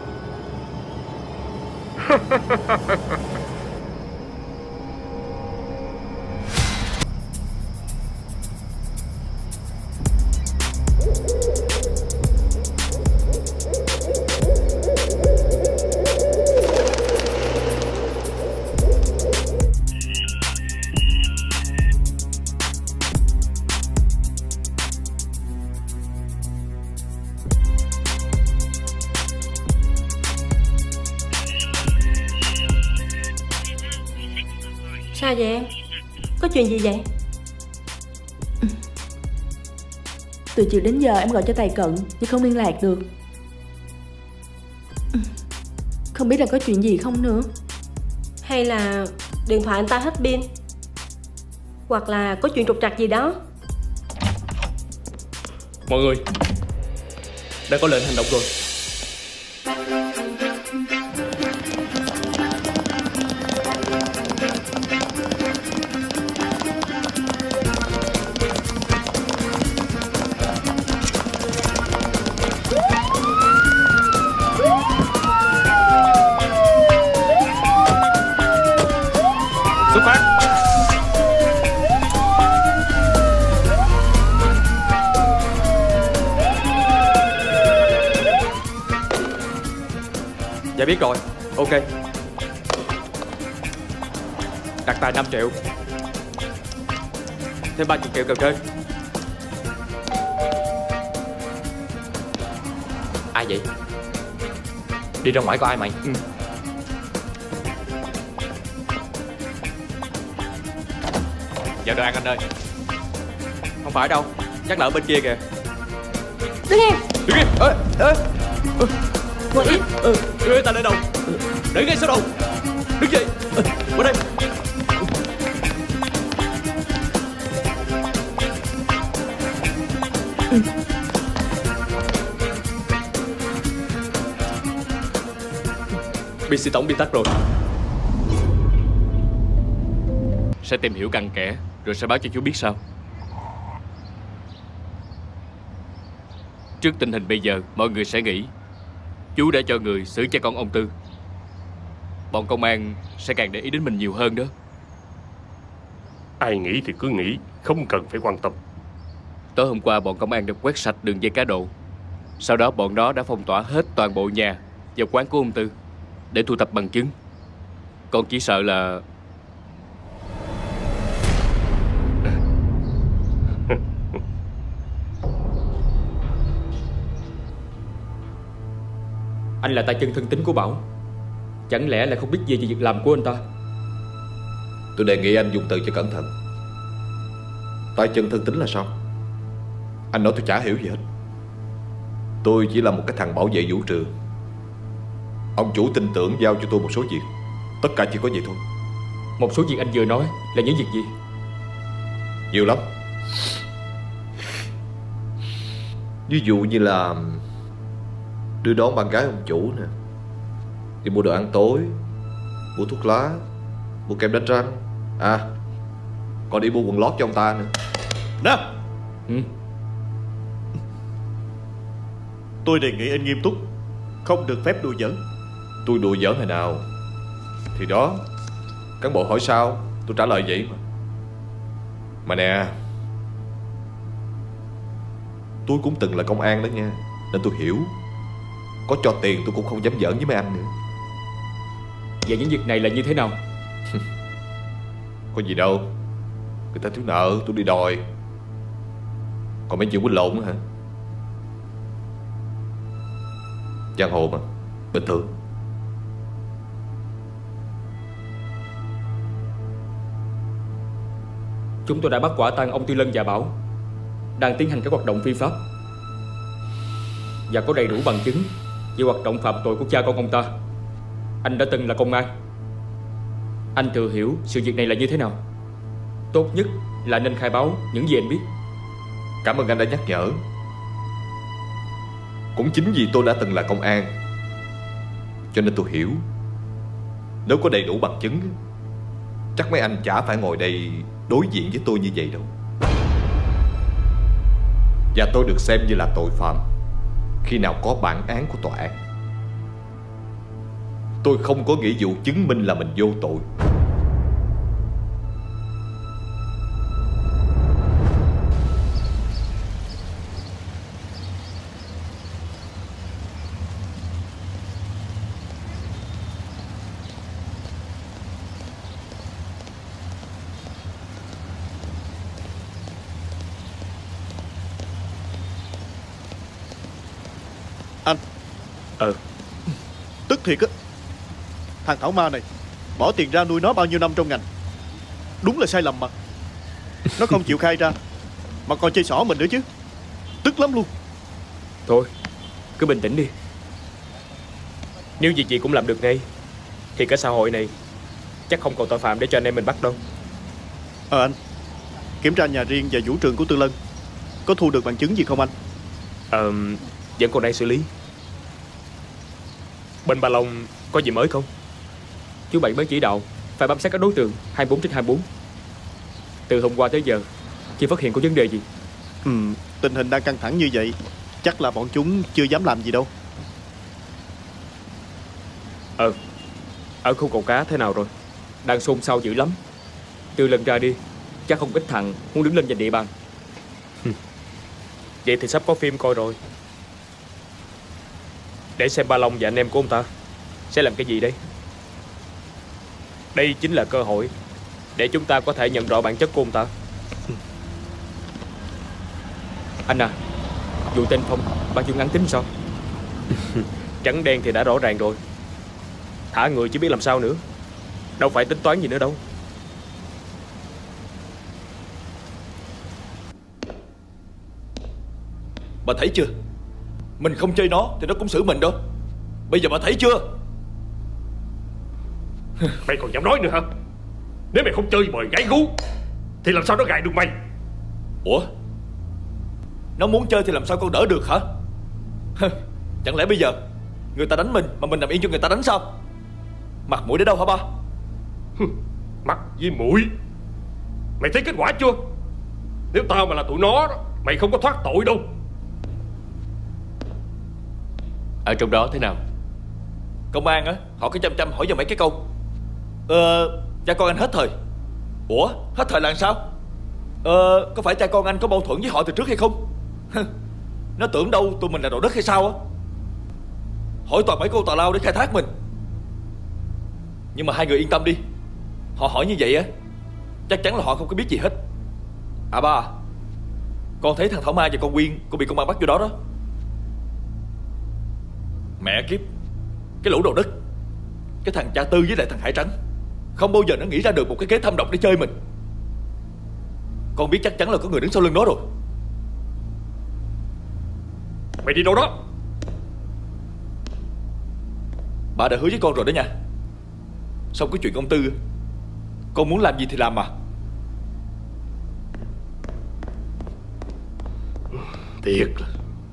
Sao vậy em? Có chuyện gì vậy? Từ chiều đến giờ em gọi cho Tài Cận nhưng không liên lạc được. Không biết là có chuyện gì không nữa. Hay là điện thoại anh ta hết pin, hoặc là có chuyện trục trặc gì đó. Mọi người, đã có lệnh hành động rồi. Xuất phát. Dạ biết rồi, ok. Đặt tài 5 triệu, thêm 30 triệu cà phê. Ai vậy? Đi ra ngoài có ai mày? Dạ đoàn anh ơi. Không phải đâu, chắc là ở bên kia kìa. Đứng em. Đứng im. Ngồi im. Đưa ta lên đầu. Để ngay sau đầu. Đứng dậy. Qua đây. PC tổng bị tắt rồi. Sẽ tìm hiểu cặn kẽ rồi sẽ báo cho chú biết sau. Trước tình hình bây giờ, mọi người sẽ nghĩ chú đã cho người xử cha con ông Tư. Bọn công an sẽ càng để ý đến mình nhiều hơn đó. Ai nghĩ thì cứ nghĩ, không cần phải quan tâm. Tối hôm qua bọn công an đã quét sạch đường dây cá độ. Sau đó bọn đó đã phong tỏa hết toàn bộ nhà và quán của ông Tư để thu thập bằng chứng. Con chỉ sợ là Anh là tay chân thân tín của Bảo, chẳng lẽ lại không biết gì về việc làm của anh ta? Tôi đề nghị anh dùng từ cho cẩn thận. Tay chân thân tín là sao? Anh nói tôi chả hiểu gì hết. Tôi chỉ là một cái thằng bảo vệ vũ trường. Ông chủ tin tưởng giao cho tôi một số việc. Tất cả chỉ có vậy thôi. Một số việc anh vừa nói là những việc gì? Nhiều lắm. Ví dụ như là đưa đón bạn gái ông chủ nè, đi mua đồ ăn tối, mua thuốc lá, mua kem đánh răng, còn đi mua quần lót cho ông ta nữa. Nè, tôi đề nghị anh nghiêm túc, không được phép đùa giỡn. Tôi đùa giỡn hồi nào? Thì đó, cán bộ hỏi sao tôi trả lời vậy mà. Mà nè, tôi cũng từng là công an đó nha, nên tôi hiểu. Có cho tiền tôi cũng không dám giỡn với mấy anh nữa. Vậy những việc này là như thế nào? Có gì đâu, người ta thiếu nợ tôi đi đòi. Còn mấy chuyện quýnh lộn hả? Giang hồ mà, bình thường. Chúng tôi đã bắt quả tang ông Tư Lân và Bảo đang tiến hành các hoạt động phi pháp và có đầy đủ bằng chứng về hoạt động phạm tội của cha con ông ta. Anh đã từng là công an, anh thừa hiểu sự việc này là như thế nào. Tốt nhất là nên khai báo những gì anh biết. Cảm ơn anh đã nhắc nhở. Cũng chính vì tôi đã từng là công an, cho nên tôi hiểu. Nếu có đầy đủ bằng chứng, chắc mấy anh chả phải ngồi đây đối diện với tôi như vậy đâu. Và tôi được xem như là tội phạm khi nào có bản án của tòa án. Tôi không có nghĩa vụ chứng minh là mình vô tội. Anh. Tức thiệt á. Thằng Thảo Ma này bỏ tiền ra nuôi nó bao nhiêu năm trong ngành, đúng là sai lầm mà. Nó không chịu khai ra mà còn chơi xỏ mình nữa chứ. Tức lắm luôn. Thôi, cứ bình tĩnh đi. Nếu việc gì cũng làm được ngay thì cả xã hội này chắc không còn tội phạm để cho anh em mình bắt đâu. Anh, kiểm tra nhà riêng và vũ trường của Tư Lân, có thu được bằng chứng gì không anh? Vẫn còn đang xử lý. Bên Ba Long có gì mới không? Chú Bảy mới chỉ đạo phải bám sát các đối tượng 24/24. Từ hôm qua tới giờ chưa phát hiện có vấn đề gì. Tình hình đang căng thẳng như vậy, chắc là bọn chúng chưa dám làm gì đâu. Ở khu cầu cá thế nào rồi? Đang xôn xao dữ lắm. Từ lần ra đi chắc không ít thằng muốn đứng lên giành địa bàn. Vậy thì sắp có phim coi rồi. Để xem Ba Long và anh em của ông ta sẽ làm cái gì đây. Đây chính là cơ hội để chúng ta có thể nhận rõ bản chất của ông ta. Anh à, vụ tên Phong ban chuyên án tính sao? Trắng đen thì đã rõ ràng rồi. Thả người chứ biết làm sao nữa. Đâu phải tính toán gì nữa đâu. Bà thấy chưa? Mình không chơi nó thì nó cũng xử mình đâu. Bây giờ bà thấy chưa? Mày còn dám nói nữa hả? Nếu mày không chơi bời gái gú thì làm sao nó gài được mày? Ủa? Nó muốn chơi thì làm sao con đỡ được hả? Chẳng lẽ bây giờ người ta đánh mình mà mình nằm yên cho người ta đánh sao? Mặt mũi để đâu hả ba? Mặt với mũi. Mày thấy kết quả chưa? Nếu tao mà là tụi nó đó, mày không có thoát tội đâu. Ở trong đó thế nào? Công an á, họ cứ chăm hỏi vào mấy cái câu cha con anh hết thời. Ủa, hết thời là làm sao? Có phải cha con anh có mâu thuẫn với họ từ trước hay không? Nó tưởng đâu tụi mình là đồ đất hay sao á. Hỏi toàn mấy câu tào lao để khai thác mình. Nhưng mà hai người yên tâm đi, họ hỏi như vậy á, chắc chắn là họ không có biết gì hết. À ba, con thấy thằng Thảo Ma và con Quyên cũng bị công an bắt vô đó đó. Mẹ kiếp, Cái lũ đầu đất. Cái thằng cha Tư với lại thằng Hải Trắng không bao giờ nó nghĩ ra được một cái kế thâm độc để chơi mình. Con biết chắc chắn là có người đứng sau lưng nó rồi. Mày đi đâu đó? Bà đã hứa với con rồi đó nha. Xong cái chuyện ông Tư, con muốn làm gì thì làm mà. Thiệt là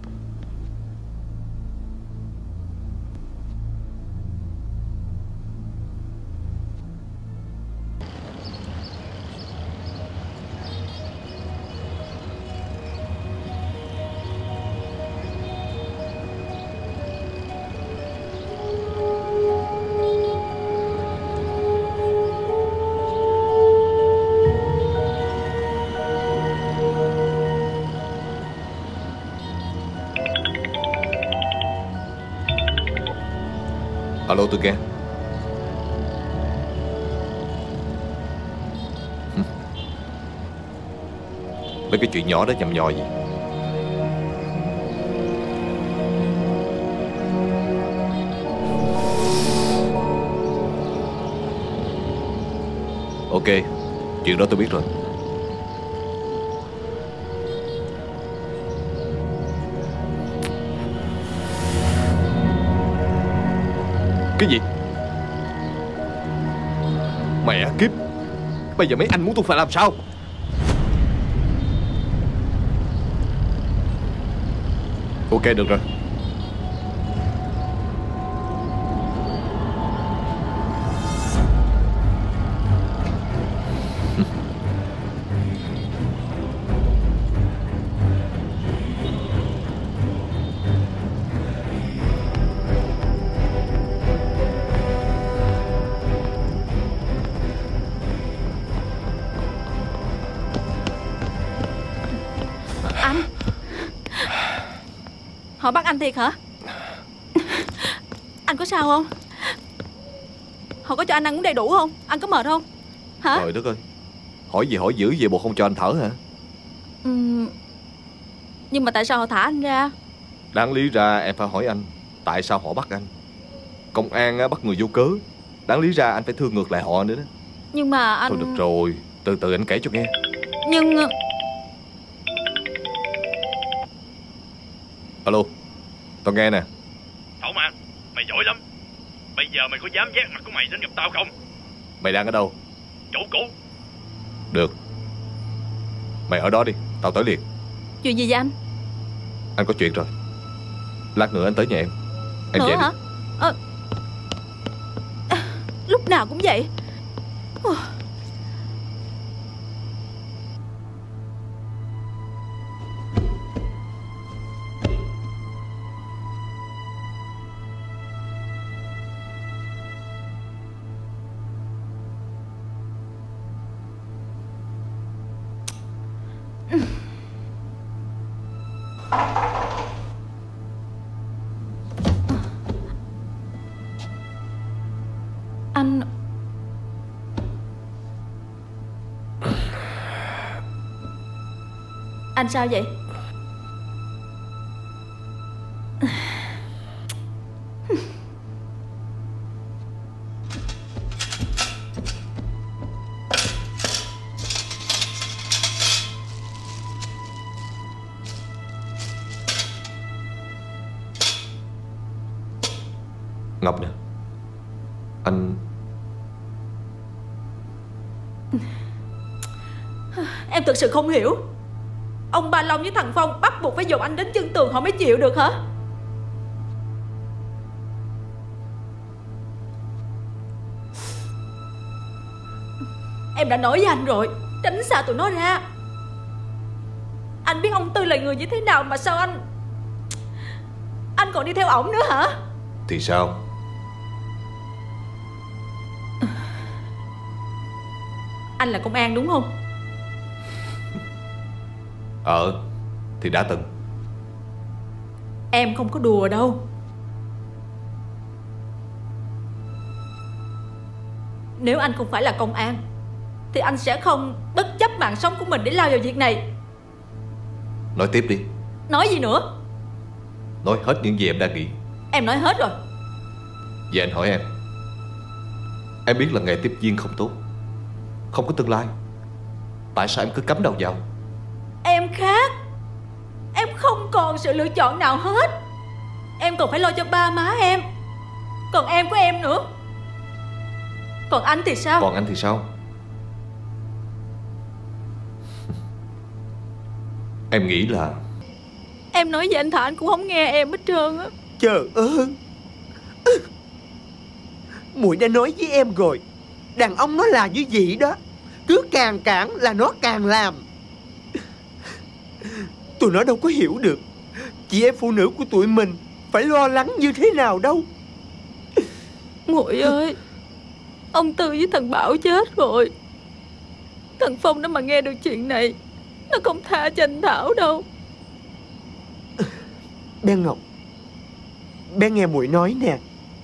alo, tôi nghe. Mấy cái chuyện nhỏ đó nhầm nhò gì? Ok, chuyện đó tôi biết rồi. Cái gì? Mẹ kiếp, bây giờ mấy anh muốn tôi phải làm sao? Ok, được rồi. Họ bắt anh thiệt hả? Anh có sao không? Họ có cho anh ăn uống đầy đủ không? Anh có mệt không? Hả? Trời đất ơi, hỏi gì hỏi dữ vậy, bộ không cho anh thở hả? Nhưng mà tại sao họ thả anh ra? Đáng lý ra em phải hỏi anh tại sao họ bắt anh. Công an bắt người vô cớ, đáng lý ra anh phải thương ngược lại họ nữa đó. Nhưng mà anh... Thôi được rồi, từ từ anh kể cho nghe. Nhưng... Alo, tao nghe nè. Thảo Mai, mày giỏi lắm. Bây giờ mày có dám vác mặt của mày đến gặp tao không? Mày đang ở đâu? Chỗ cũ. Được, mày ở đó đi, tao tới liền. Chuyện gì vậy anh? Anh có chuyện rồi. Lát nữa anh tới nhà em. Em về hả? Lúc nào cũng vậy. Anh sao vậy? Ngọc nè, anh... Em thực sự không hiểu. Ông Ba Long với thằng Phong bắt buộc phải dồn anh đến chân tường họ mới chịu được hả? Em đã nói với anh rồi, tránh xa tụi nó ra. Anh biết ông Tư là người như thế nào mà sao anh còn đi theo ổng nữa hả? Thì sao? Anh là công an đúng không? Thì đã từng. Em không có đùa đâu. Nếu anh không phải là công an thì anh sẽ không bất chấp mạng sống của mình để lao vào việc này. Nói tiếp đi. Nói gì nữa? Nói hết những gì em đã nghĩ. Em nói hết rồi. Vậy anh hỏi em biết là nghề tiếp viên không tốt, không có tương lai, tại sao em cứ cắm đầu vào? Em khác. Em không còn sự lựa chọn nào hết. Em còn phải lo cho ba má em, còn em của em nữa. Còn anh thì sao? Còn anh thì sao? Em nghĩ là Em nói với anh Thọ anh cũng không nghe em hết trơn á. Trời ơi, muội đã nói với em rồi, đàn ông nó là như vậy đó, cứ càng cản là nó càng làm. Tụi nó đâu có hiểu được chị em phụ nữ của tụi mình phải lo lắng như thế nào đâu. Muội ơi, ông Tư với thằng Bảo chết rồi. Thằng Phong nó mà nghe được chuyện này, nó không tha cho anh Thảo đâu. Bé Ngọc, bé nghe muội nói nè.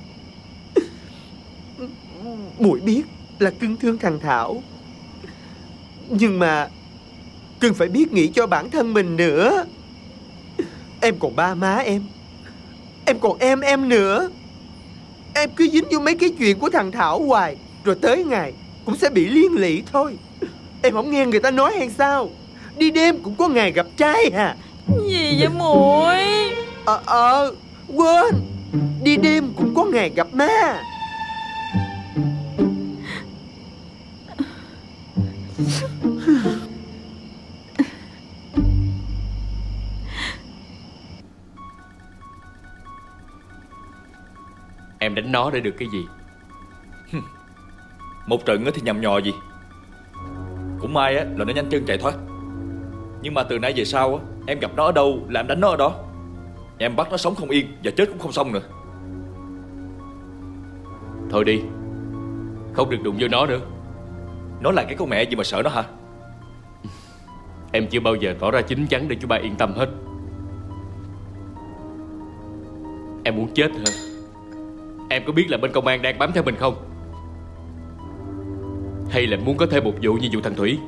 Muội biết là cưng thương thằng Thảo, nhưng mà cưng phải biết nghĩ cho bản thân mình nữa. Em còn ba má em còn em nữa. Em cứ dính vô mấy cái chuyện của thằng Thảo hoài, rồi tới ngày cũng sẽ bị liên lụy thôi. Em không nghe người ta nói hay sao? Đi đêm cũng có ngày gặp trai à. Gì vậy muội? Quên, đi đêm cũng có ngày gặp ma. Em đánh nó để được cái gì? Một trận thì nhầm nhò gì. Cũng may là nó nhanh chân chạy thoát. Nhưng mà từ nay về sau em gặp nó ở đâu là em đánh nó ở đó. Em bắt nó sống không yên, và chết cũng không xong nữa. Thôi đi, không được đụng vô nó nữa. Nó là cái con mẹ gì mà sợ nó hả? Em chưa bao giờ tỏ ra chín chắn để chú ba yên tâm hết. Em muốn chết hả? Em có biết là bên công an đang bám theo mình không? Hay là muốn có thêm một vụ như vụ thằng Thủy?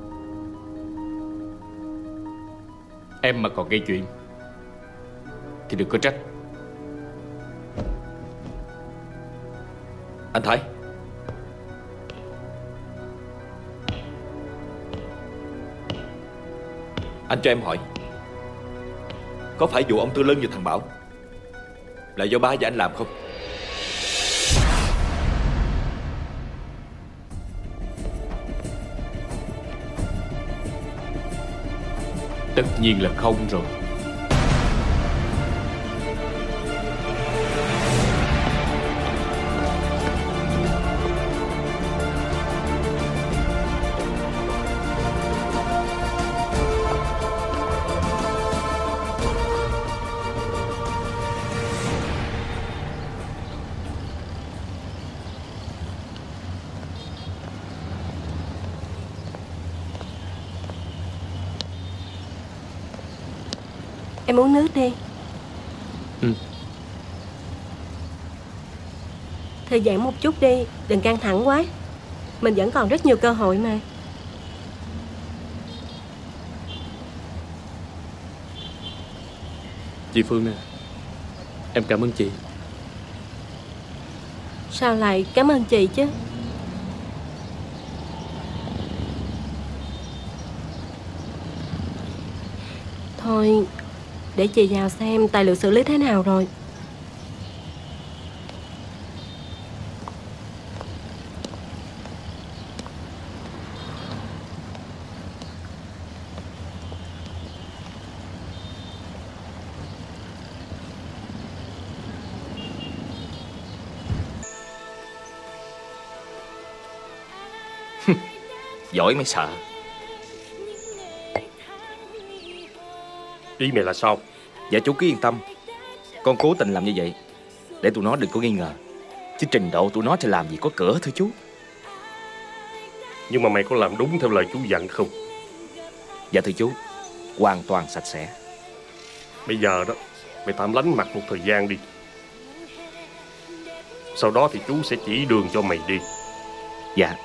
Em mà còn gây chuyện thì đừng có trách. Anh Thái, anh cho em hỏi, có phải vụ ông Tư Lân và thằng Bảo là do ba và anh làm không? Tất nhiên là không rồi. Em uống nước đi. Thư giãn một chút đi, đừng căng thẳng quá. Mình vẫn còn rất nhiều cơ hội mà. Chị Phương nè, em cảm ơn chị. Sao lại cảm ơn chị chứ? Thôi, để chị vào xem tài liệu xử lý thế nào rồi. Giỏi mới sợ. Ý mày là sao? Dạ chú cứ yên tâm, con cố tình làm như vậy để tụi nó đừng có nghi ngờ, chứ trình độ tụi nó thì làm gì có cửa thưa chú. Nhưng mà mày có làm đúng theo lời chú dặn không? Dạ thưa chú, hoàn toàn sạch sẽ. Bây giờ đó, mày tạm lánh mặt một thời gian đi. Sau đó thì chú sẽ chỉ đường cho mày đi. Dạ.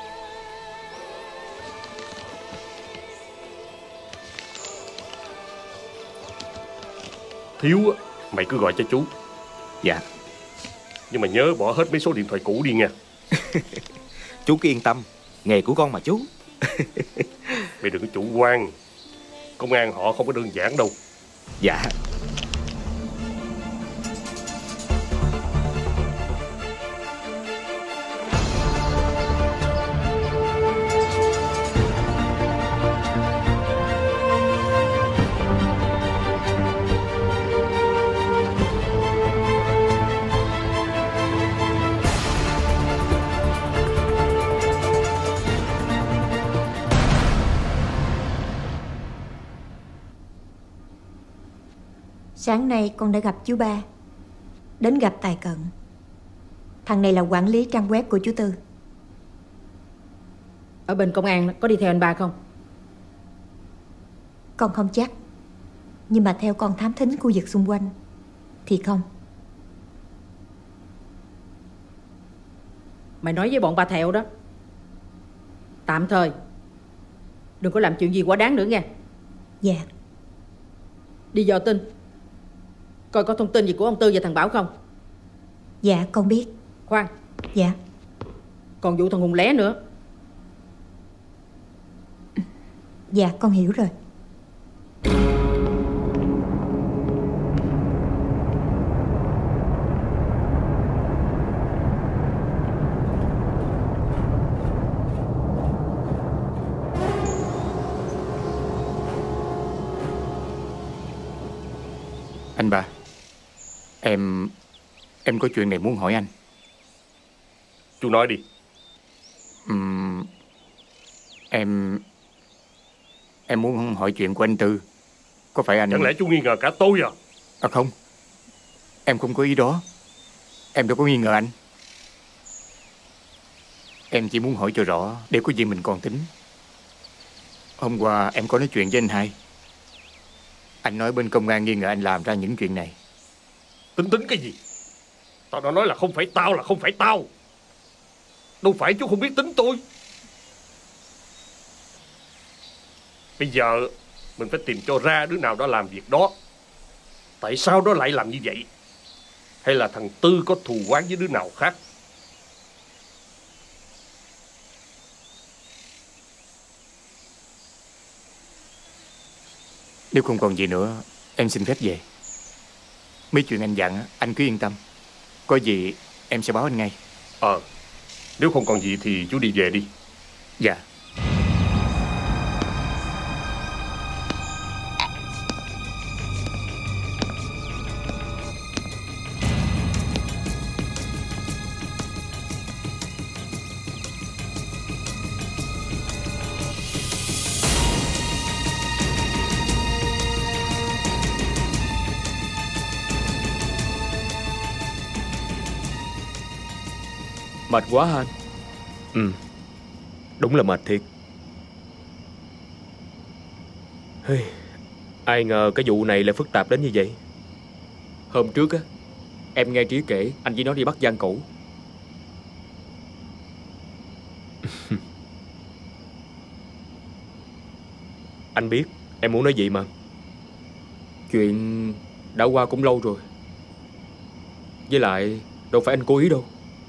Thiếu á, mày cứ gọi cho chú. Dạ. Nhưng mà nhớ bỏ hết mấy số điện thoại cũ đi nha. Chú cứ yên tâm, nghề của con mà chú. Mày đừng có chủ quan. Công an họ không có đơn giản đâu. Dạ. Sáng nay con đã gặp chú Ba. Đến gặp Tài Cận. Thằng này là quản lý trang web của chú Tư. Ở bên công an có đi theo anh Ba không? Con không chắc. Nhưng mà theo con thám thính khu vực xung quanh thì không. Mày nói với bọn Ba Thẹo đó, tạm thời đừng có làm chuyện gì quá đáng nữa nha. Dạ. Đi dò tin, coi có thông tin gì của ông Tư và thằng Bảo không. Dạ con biết. Khoan. Dạ. Còn vụ thằng Hùng Lé nữa. Dạ con hiểu rồi. Anh Ba, em có chuyện này muốn hỏi anh. Chú nói đi. Em muốn hỏi chuyện của anh Tư. Có phải anh... Chẳng lẽ chú nghi ngờ cả tôi à? À không, em không có ý đó. Em đâu có nghi ngờ anh. Em chỉ muốn hỏi cho rõ để có gì mình còn tính. Hôm qua em có nói chuyện với anh Hai. Anh nói bên công an nghi ngờ anh làm ra những chuyện này. Tính cái gì? Tao đã nói là không phải tao là không phải tao. Đâu phải chú không biết tính tôi. Bây giờ mình phải tìm cho ra đứa nào đó làm việc đó. Tại sao nó lại làm như vậy? Hay là thằng Tư có thù oán với đứa nào khác? Nếu không còn gì nữa, em xin phép về. Mấy chuyện anh dặn, anh cứ yên tâm. Có gì em sẽ báo anh ngay. Nếu không còn gì thì chú đi về đi. Dạ. Mệt quá hả anh? Đúng là mệt thiệt. Ai ngờ cái vụ này lại phức tạp đến như vậy. Hôm trước á, em nghe Trí kể anh với nó đi bắt giang cẩu. Anh biết em muốn nói gì mà. Chuyện đã qua cũng lâu rồi. Với lại đâu phải anh cố ý đâu.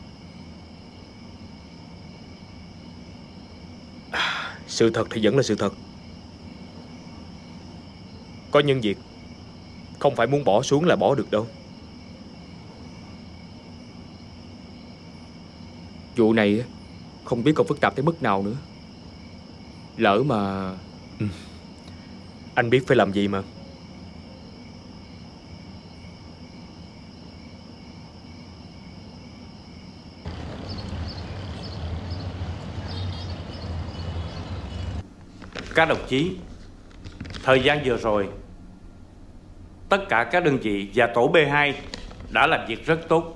Sự thật thì vẫn là sự thật. Có những việc không phải muốn bỏ xuống là bỏ được đâu. Vụ này không biết còn phức tạp tới mức nào nữa. Lỡ mà... Anh biết phải làm gì mà. Các đồng chí, thời gian vừa rồi, tất cả các đơn vị và tổ B2 đã làm việc rất tốt.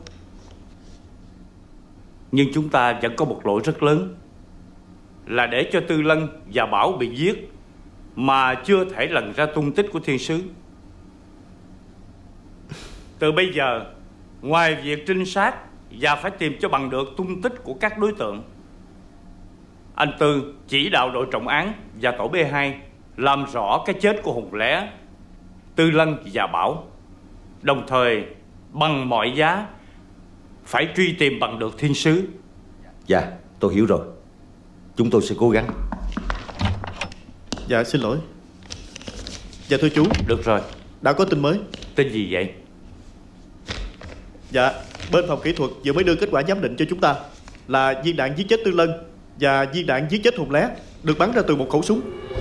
Nhưng chúng ta vẫn có một lỗi rất lớn, là để cho Tư Lân và Bảo bị giết mà chưa thể lần ra tung tích của thiên sứ. Từ bây giờ, ngoài việc trinh sát và phải tìm cho bằng được tung tích của các đối tượng, anh Tư chỉ đạo đội trọng án và tổ B2 làm rõ cái chết của Hùng Lé, Tư Lân và Bảo. Đồng thời bằng mọi giá phải truy tìm bằng được thiên sứ. Dạ, tôi hiểu rồi. Chúng tôi sẽ cố gắng. Dạ, xin lỗi. Dạ thưa chú. Được rồi. Đã có tin mới. Tin gì vậy? Dạ, bên phòng kỹ thuật vừa mới đưa kết quả giám định cho chúng ta là viên đạn giết chết Tư Lân và viên đạn giết chết Hùng Lé được bắn ra từ một khẩu súng.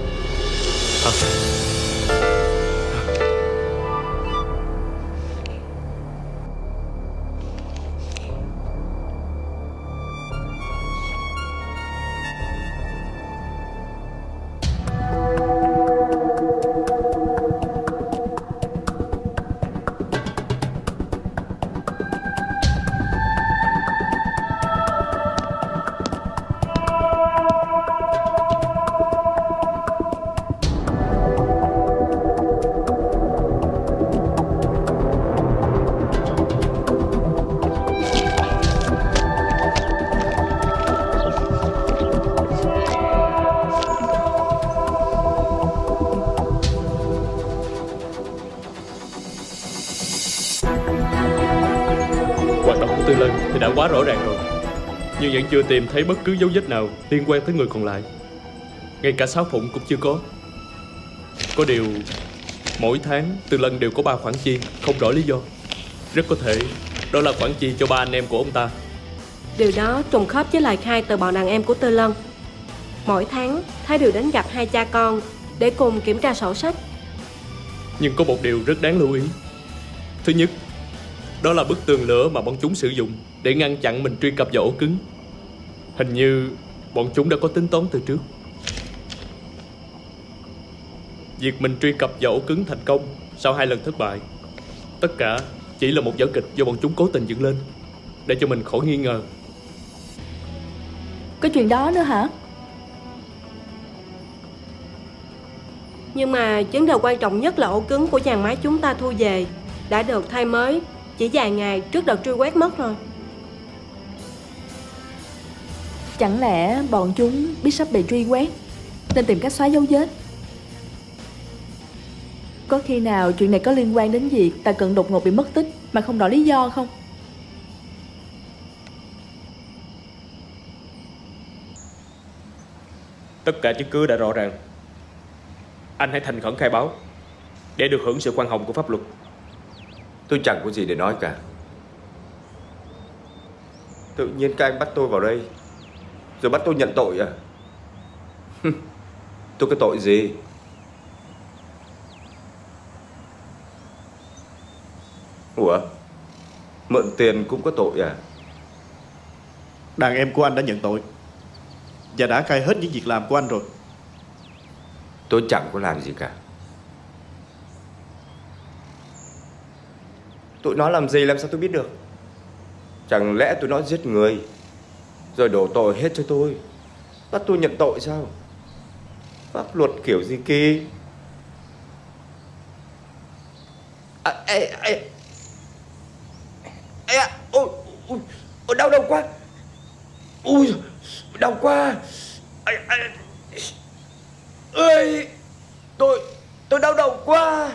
Tư Lân thì đã quá rõ ràng rồi, nhưng vẫn chưa tìm thấy bất cứ dấu vết nào liên quan tới người còn lại. Ngay cả Sáu Phụng cũng chưa có. Có điều mỗi tháng Tư Lân đều có 3 khoản chi không rõ lý do. Rất có thể đó là khoản chi cho 3 anh em của ông ta. Điều đó trùng khớp với lời khai từ bọn đàn em của Tư Lân. Mỗi tháng Thái đều đến gặp hai cha con để cùng kiểm tra sổ sách. Nhưng có một điều rất đáng lưu ý. Thứ nhất, đó là bức tường lửa mà bọn chúng sử dụng để ngăn chặn mình truy cập vào ổ cứng. Hình như bọn chúng đã có tính toán từ trước. Việc mình truy cập vào ổ cứng thành công sau 2 lần thất bại, tất cả chỉ là một vở kịch do bọn chúng cố tình dựng lên để cho mình khỏi nghi ngờ. Có chuyện đó nữa hả? Nhưng mà vấn đề quan trọng nhất là ổ cứng của dàn máy chúng ta thu về đã được thay mới chỉ vài ngày trước đợt truy quét mất rồi. Chẳng lẽ bọn chúng biết sắp bị truy quét nên tìm cách xóa dấu vết? Có khi nào chuyện này có liên quan đến việc Tà Cận đột ngột bị mất tích mà không rõ lý do không? Tất cả chứng cứ đã rõ ràng. Anh hãy thành khẩn khai báo để được hưởng sự khoan hồng của pháp luật. Tôi chẳng có gì để nói cả. Tự nhiên các anh bắt tôi vào đây rồi bắt tôi nhận tội à? Tôi có tội gì? Ủa, mượn tiền cũng có tội à? Đàn em của anh đã nhận tội và đã khai hết những việc làm của anh rồi. Tôi chẳng có làm gì cả. Tụi nó làm gì làm sao tôi biết được? Chẳng lẽ tụi nó giết người rồi đổ tội hết cho tôi, bắt tôi nhận tội sao? Pháp luật kiểu gì kỳ? Ôi, đau quá. Ui, đau quá. Ơi, tôi đau đầu quá.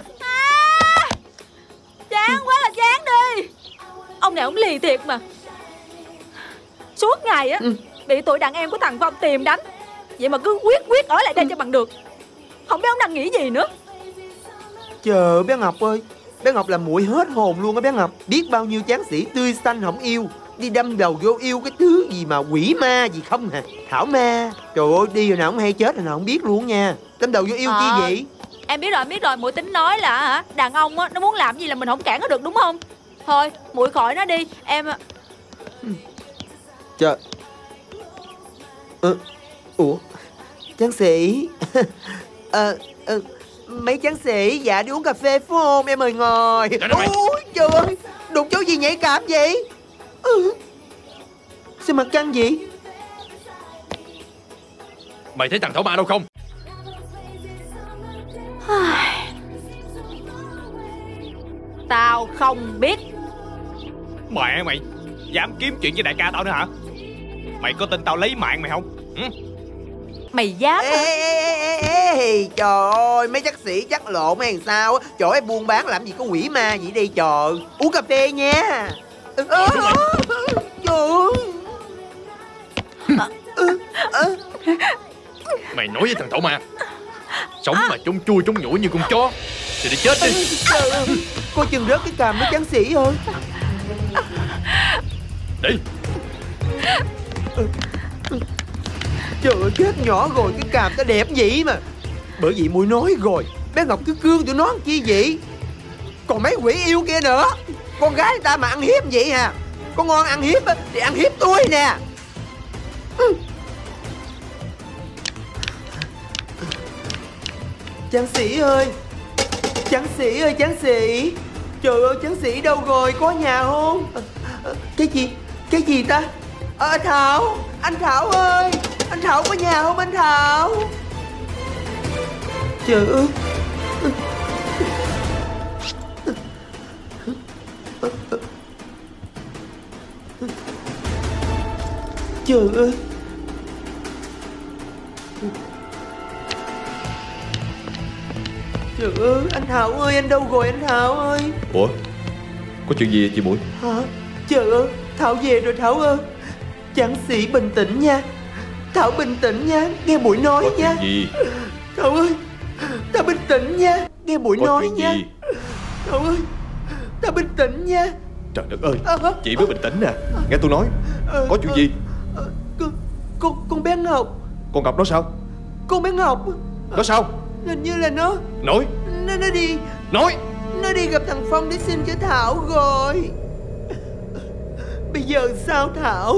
Chán quá là chán đi. Ông này ông lì thiệt mà. Suốt ngày á bị tụi đàn em của thằng Phong tìm đánh, vậy mà cứ quyết ở lại đây cho bằng được. Không biết ông đang nghĩ gì nữa. Chờ bé Ngọc ơi, bé Ngọc làm muội hết hồn luôn á bé Ngọc. Biết bao nhiêu tráng sĩ tươi xanh không yêu, đi đâm đầu vô yêu cái thứ gì mà quỷ ma gì không hả? Thảo ma. Trời ơi, đi rồi nào không hay chết rồi nào không biết luôn nha. Đâm đầu vô yêu chi vậy? Em biết rồi, muội tính nói là hả, đàn ông á nó muốn làm gì là mình không cản nó được đúng không? Thôi, muội khỏi nó đi, em. Trời. Ủa, tráng sĩ. Mấy tráng sĩ, dạ đi uống cà phê phải không? Em mời ngồi. Ôi trời ơi, đụng chỗ gì nhạy cảm vậy? Sao mặt căng vậy? Mày thấy thằng Thảo Ma đâu không? Tao không biết. Mẹ mày dám kiếm chuyện với đại ca tao nữa hả? Mày có tin tao lấy mạng mày không? Mày dám hả? Ê, trời ơi, mấy tráng sĩ chắc lộn hay sao? Chỗ ấy buôn bán làm gì có quỷ ma vậy đây trời. Uống cà phê nha. Mày nói với thằng Thổ Ma, sống mà trốn chui trốn nhủi như con chó thì đi chết đi. Coi chừng rớt cái càm nó tráng sĩ ơi. Đi. Trời ơi, chết nhỏ rồi, cái càm ta đẹp vậy mà. Bởi vậy muội nói rồi, bé Ngọc cứ cương tụi nó làm chi vậy. Còn mấy quỷ yêu kia nữa, con gái người ta mà ăn hiếp vậy à? Con ngon ăn hiếp thì ăn hiếp tôi nè. Tráng sĩ ơi, tráng sĩ ơi, tráng sĩ. Trời ơi, tráng sĩ đâu rồi, có nhà không? Cái gì ta? Thảo, anh Thảo ơi, anh Thảo có nhà không anh Thảo? Trời ơi. Trời ơi. Trời ơi, anh Thảo ơi, anh đâu rồi anh Thảo ơi? Ủa, có chuyện gì vậy chị Muội? Hả? Trời ơi, Thảo về rồi Thảo ơi. Tráng sĩ bình tĩnh nha. Thảo bình tĩnh nha, nghe Muội nói có nha. Chuyện gì? Thảo ơi, Thảo bình tĩnh nha, nghe Muội nói nha. Gì? Thảo ơi, Thảo bình tĩnh nha. Trời đất ơi, chị mới bình tĩnh nè. Nghe tôi nói, có chuyện gì? Con bé Ngọc. Con Ngọc nó sao? Con bé Ngọc Nó sao? hình như là nó Nói. Nó đi. Nói. Nó đi gặp thằng Phong để xin cho Thảo rồi. Bây giờ sao Thảo?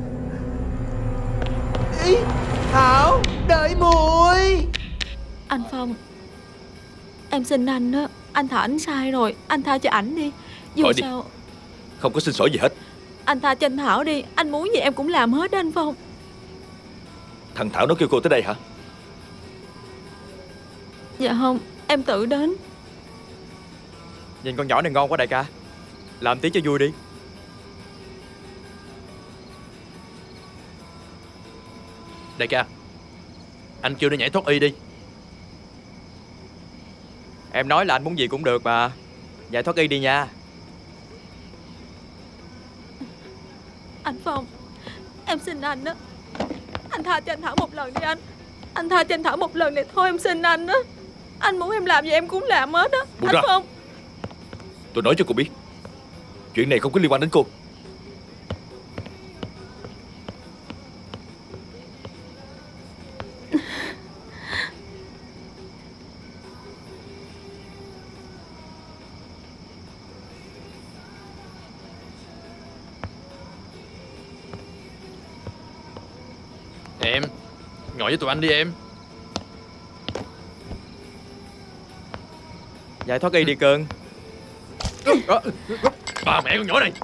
Ý, Thảo, đợi muội. Anh Phong, em xin anh á, anh thả ảnh sai rồi, anh tha cho ảnh đi. Dù Thôi đi. sao Không có xin xỏ gì hết. anh tha cho anh Thảo đi. Anh muốn gì em cũng làm hết đó anh Phong. Thằng Thảo nó kêu cô tới đây hả? Dạ không, em tự đến. Nhìn con nhỏ này ngon quá đại ca, làm tí cho vui đi. Đại ca, anh kêu nó nhảy thoát y đi. Em nói là anh muốn gì cũng được mà. Giải thoát y đi nha. Anh Phong, em xin anh á, anh tha cho anh Thảo một lần đi anh. Anh tha cho anh Thảo một lần này thôi, em xin anh á. Anh muốn em làm gì em cũng làm hết á. Anh Phong. Tôi nói cho cô biết, chuyện này không có liên quan đến cô. Em, ngồi với tụi anh đi em. Giải thoát y đi cưng. Bà mẹ con nhỏ này.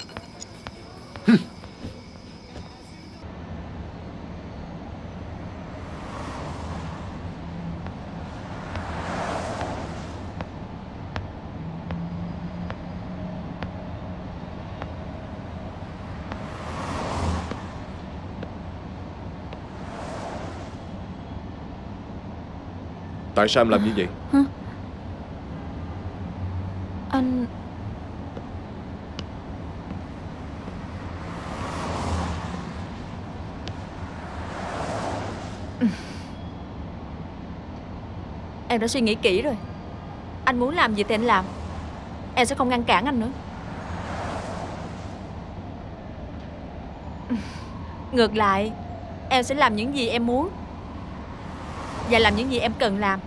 Tại sao em làm như vậy? Hả? Anh... Em đã suy nghĩ kỹ rồi. Anh muốn làm gì thì anh làm. Em sẽ không ngăn cản anh nữa. Ngược lại, em sẽ làm những gì em muốn và làm những gì em cần làm.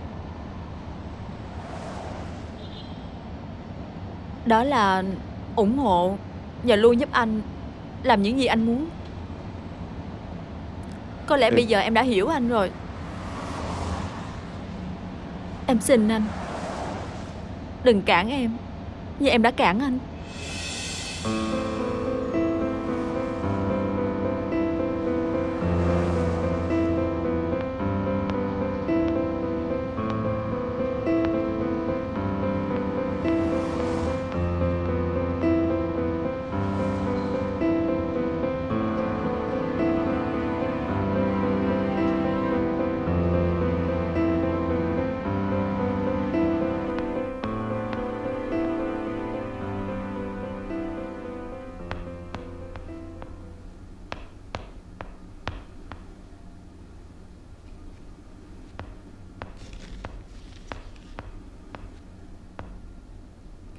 Đó là ủng hộ và luôn giúp anh làm những gì anh muốn. Có lẽ bây giờ em đã hiểu anh rồi. Em xin anh, đừng cản em như em đã cản anh.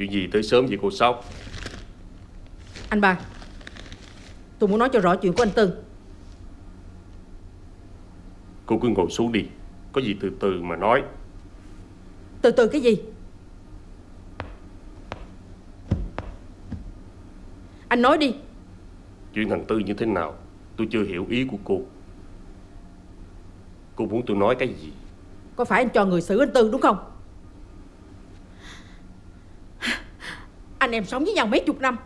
Chuyện gì tới sớm vậy cô Sáu? Anh ba, tôi muốn nói cho rõ chuyện của anh Tư. Cô cứ ngồi xuống đi, có gì từ từ mà nói. Từ từ cái gì? Anh nói đi. Chuyện thằng Tư như thế nào tôi chưa hiểu ý của cô. Cô muốn tôi nói cái gì? Có phải anh cho người xử anh Tư đúng không? Anh em sống với nhau mấy chục năm,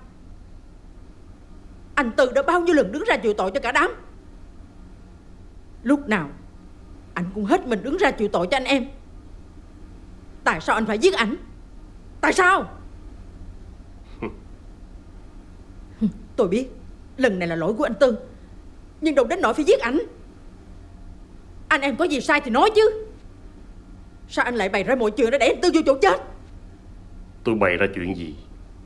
anh Tư đã bao nhiêu lần đứng ra chịu tội cho cả đám. Lúc nào anh cũng hết mình đứng ra chịu tội cho anh em. Tại sao anh phải giết ảnh? Tại sao? Tôi biết lần này là lỗi của anh Tư, nhưng đừng đến nỗi phải giết ảnh. Anh em có gì sai thì nói chứ. Sao anh lại bày ra mọi chuyện để đẩy anh Tư vô chỗ chết? Tôi bày ra chuyện gì?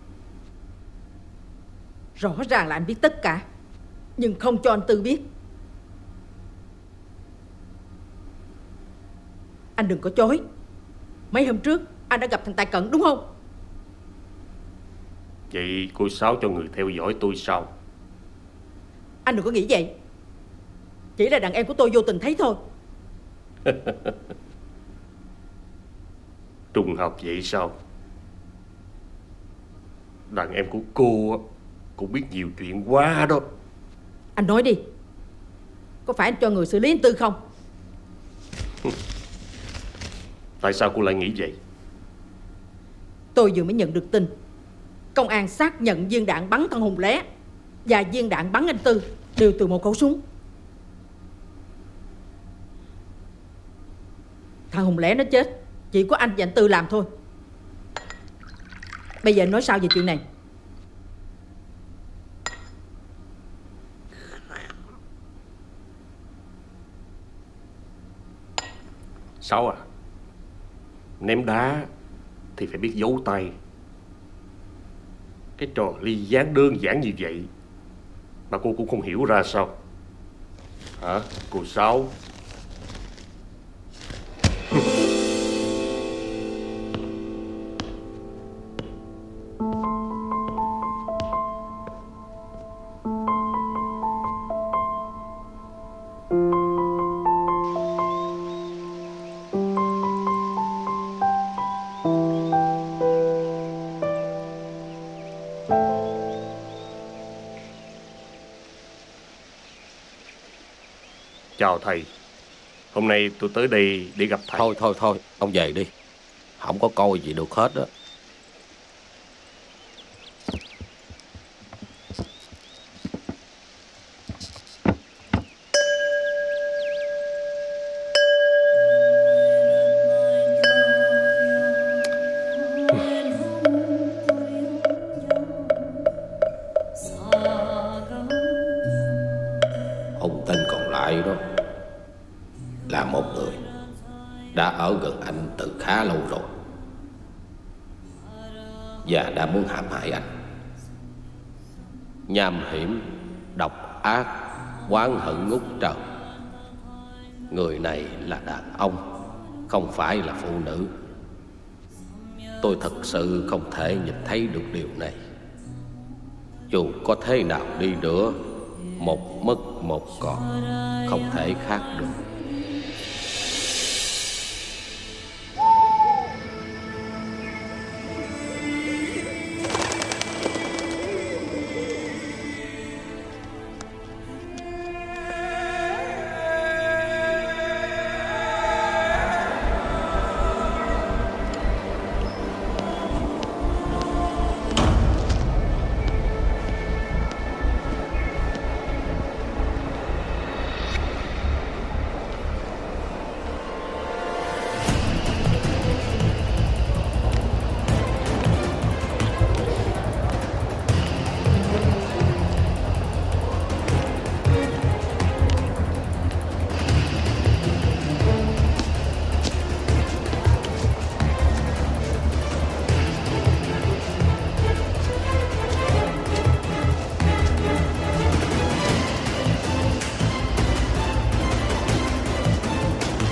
Rõ ràng là anh biết tất cả, nhưng không cho anh Tư biết. Anh đừng có chối. Mấy hôm trước anh đã gặp thằng Tài Cận đúng không? Vậy cô Sáu cho người theo dõi tôi sao? Anh đừng có nghĩ vậy. Chỉ là đàn em của tôi vô tình thấy thôi. Trùng hợp vậy sao? Đàn em của cô cũng biết nhiều chuyện quá đó. Anh nói đi, có phải anh cho người xử lý anh Tư không? Tại sao cô lại nghĩ vậy? Tôi vừa mới nhận được tin công an xác nhận viên đạn bắn thằng Hùng Lé và viên đạn bắn anh Tư đều từ một khẩu súng. Thằng Hùng Lé nó chết chỉ có anh và anh Tư làm thôi. Bây giờ anh nói sao về chuyện này? Sáu à, ném đá thì phải biết giấu tay. Cái trò ly gián đơn giản như vậy mà cô cũng không hiểu ra sao? Hả, cô Sáu? Chào thầy. Hôm nay tôi tới đây để gặp thầy. Thôi, ông về đi. Không có coi gì được hết á. Ông tên còn lại đó là một người đã ở gần anh từ khá lâu rồi và đã muốn hãm hại anh. Nham hiểm, độc ác, oán hận ngút trời. Người này là đàn ông, không phải là phụ nữ. Tôi thật sự không thể nhìn thấy được điều này. Dù có thế nào đi nữa, một mất một còn, không thể khác được.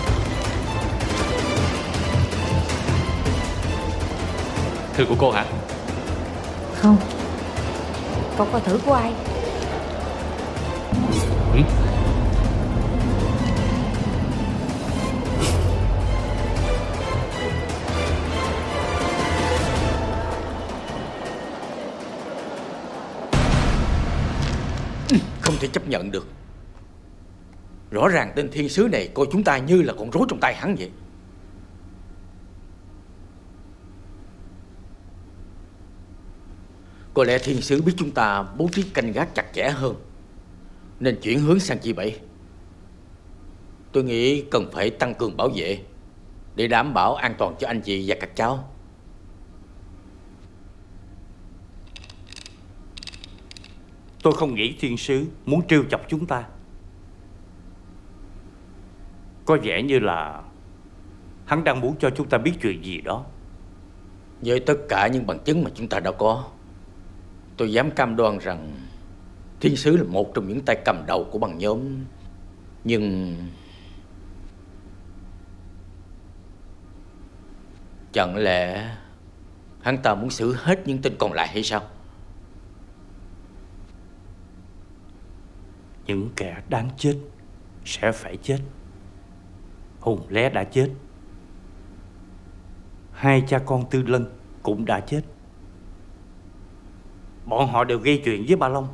Thư của cô hả? Không. Cậu coi thử của ai? Không thể chấp nhận được. Rõ ràng tên thiên sứ này coi chúng ta như là con rối trong tay hắn vậy. Có lẽ thiên sứ biết chúng ta bố trí canh gác chặt chẽ hơn, nên chuyển hướng sang chi vậy. Tôi nghĩ cần phải tăng cường bảo vệ để đảm bảo an toàn cho anh chị và các cháu. Tôi không nghĩ thiên sứ muốn trêu chọc chúng ta. Có vẻ như là hắn đang muốn cho chúng ta biết chuyện gì đó. Với tất cả những bằng chứng mà chúng ta đã có, tôi dám cam đoan rằng thiên sứ là một trong những tay cầm đầu của băng nhóm. Nhưng chẳng lẽ hắn ta muốn xử hết những tên còn lại hay sao? Những kẻ đáng chết sẽ phải chết. Hùng Lé đã chết. Hai cha con Tư Lân cũng đã chết. Bọn họ đều gây chuyện với Ba Long,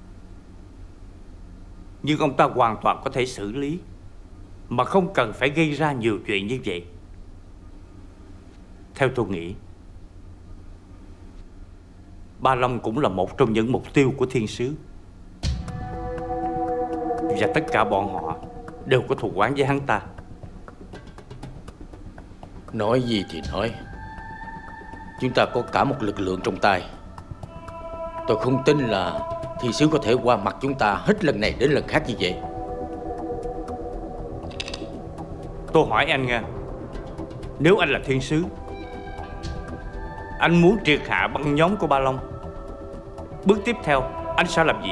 nhưng ông ta hoàn toàn có thể xử lý mà không cần phải gây ra nhiều chuyện như vậy. Theo tôi nghĩ, Ba Long cũng là một trong những mục tiêu của thiên sứ, và tất cả bọn họ đều có thù oán với hắn ta. Nói gì thì nói, chúng ta có cả một lực lượng trong tay. Tôi không tin là thiên sứ có thể qua mặt chúng ta hết lần này đến lần khác như vậy. Tôi hỏi anh nha, nếu anh là thiên sứ, anh muốn triệt hạ băng nhóm của Ba Long, bước tiếp theo anh sẽ làm gì?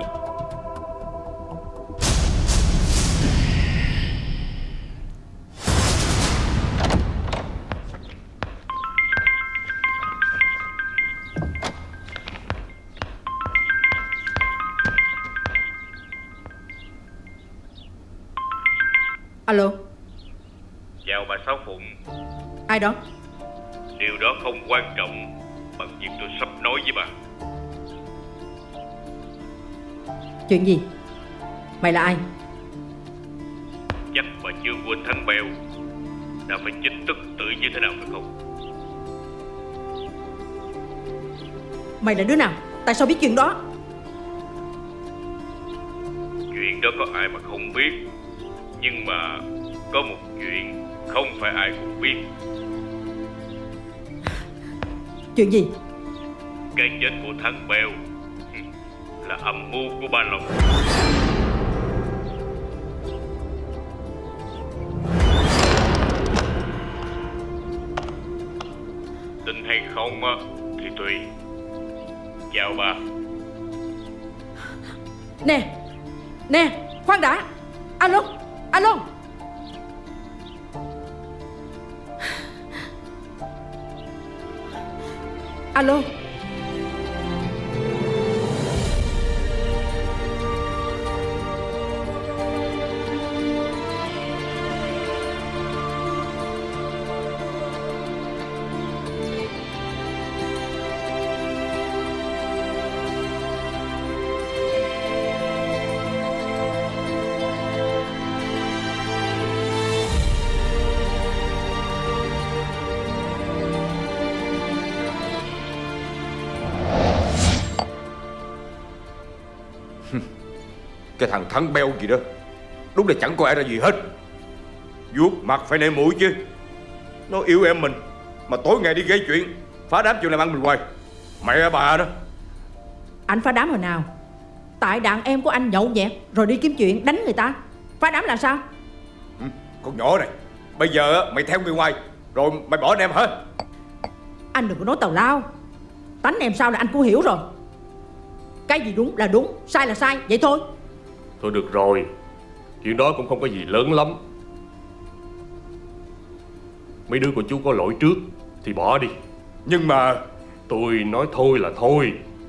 Alo. Chào bà Sáu Phụng. Ai đó? Điều đó không quan trọng bằng việc tôi sắp nói với bà. Chuyện gì? Mày là ai? Chắc bà chưa quên thằng Bèo đã phải chết tức tử như thế nào phải không? Mày là đứa nào? Tại sao biết chuyện đó? Chuyện đó có ai mà không biết. Nhưng mà có một chuyện không phải ai cũng biết. Chuyện gì? Cái chết của thằng Bèo là âm mưu của Ba Long. Tin hay không thì tùy. Chào bà. Nè, khoan đã. Alo. Alo. Cái thằng Thắng Beo gì đó, đúng là chẳng có ai ra gì hết. Vuốt mặt phải nể mũi chứ. Nó yêu em mình mà tối ngày đi gây chuyện, phá đám chuyện làm ăn mình hoài. Mẹ bà đó. Anh phá đám hồi nào? Tại đàn em của anh nhậu nhẹt rồi đi kiếm chuyện đánh người ta. Phá đám là sao? Con nhỏ này, bây giờ mày theo người ngoài rồi mày bỏ anh em hả? Anh đừng có nói tào lao. Tánh em sao là anh cũng hiểu rồi. Cái gì đúng là đúng, sai là sai, vậy thôi. Thôi được rồi, chuyện đó cũng không có gì lớn lắm. Mấy đứa của chú có lỗi trước thì bỏ đi. Nhưng mà tôi nói thôi là thôi.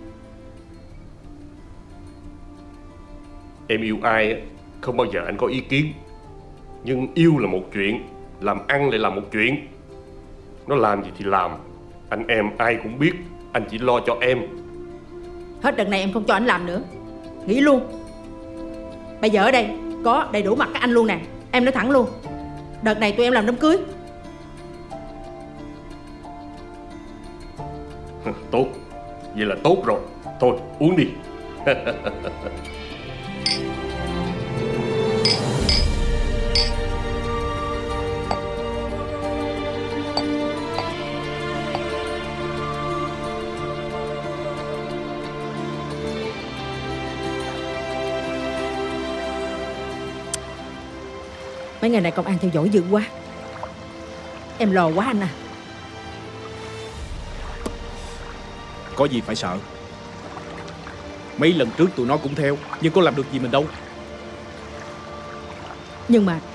Em yêu ai á, không bao giờ anh có ý kiến. Nhưng yêu là một chuyện, làm ăn lại là một chuyện. Nó làm gì thì làm, anh em ai cũng biết anh chỉ lo cho em. Hết đợt này em không cho anh làm nữa, nghỉ luôn. Bây giờ ở đây có đầy đủ mặt các anh luôn nè. Em nói thẳng luôn, đợt này tụi em làm đám cưới. Tốt, vậy là tốt rồi. Thôi uống đi. Mấy ngày này công an theo dõi dữ quá, em lo quá anh à. Có gì phải sợ. Mấy lần trước tụi nó cũng theo, nhưng có làm được gì mình đâu. Nhưng mà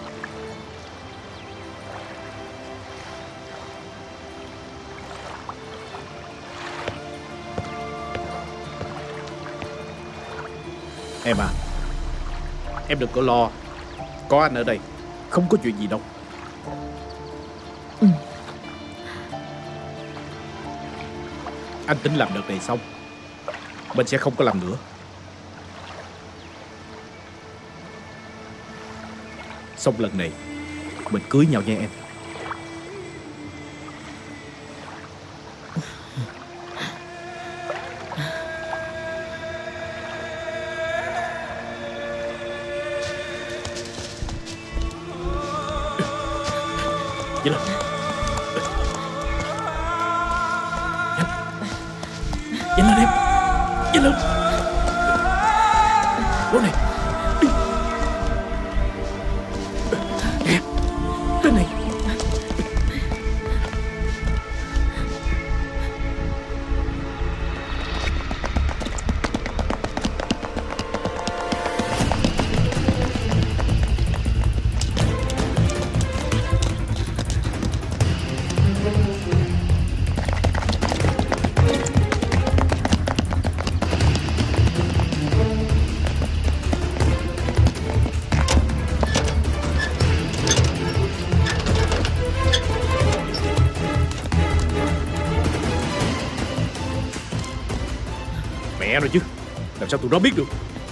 em à, em đừng có lo. Có anh ở đây, không có chuyện gì đâu. Anh tính làm đợt này xong, mình sẽ không có làm nữa. Xong lần này mình cưới nhau nha em. Vậy là nhanh lên em, nhanh lên. Đó này, đi. Nè, tên này. Mẹ rồi chứ, làm sao tụi nó biết được.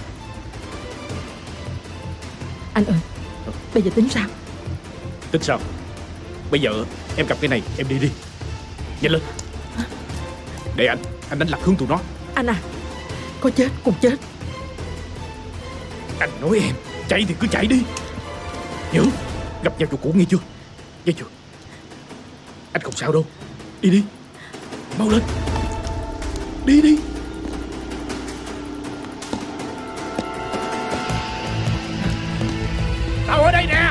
Anh ơi, bây giờ tính sao? Tính sao? Bây giờ em cầm cái này, em đi đi. Nhanh lên. Để anh đánh lạc hướng tụi nó. Anh à, có chết cùng chết. Anh nói em, chạy thì cứ chạy đi. Nhớ, gặp nhau chỗ cũ nghe chưa? Nghe chưa? Anh không sao đâu. Đi đi, mau lên. Đi đi. Tao ở đây nè.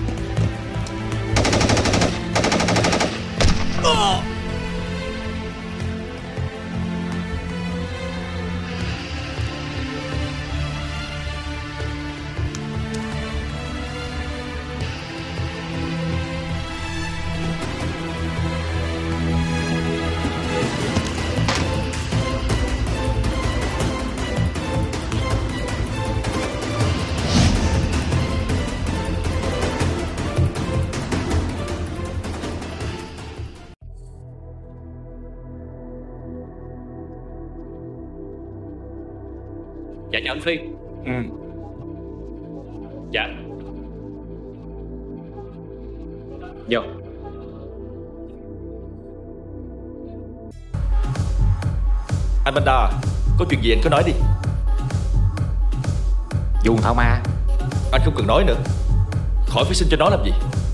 Dạ chào anh Phi. Dạ. Vô. Anh Banda à, có chuyện gì anh cứ nói đi. Dùng Thảo Ma. Anh không cần nói nữa, khỏi phải xin cho nó làm gì.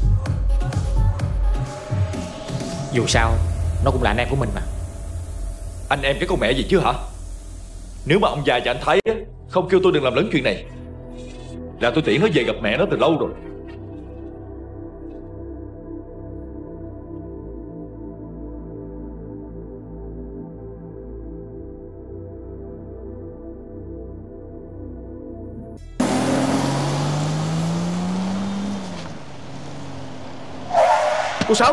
Dù sao nó cũng là anh em của mình mà. Anh em cái con mẹ gì chứ hả? Nếu mà ông già và anh Thái á, không kêu tôi đừng làm lớn chuyện này, là tôi tiễn nó về gặp mẹ nó từ lâu rồi. Cô Sáu,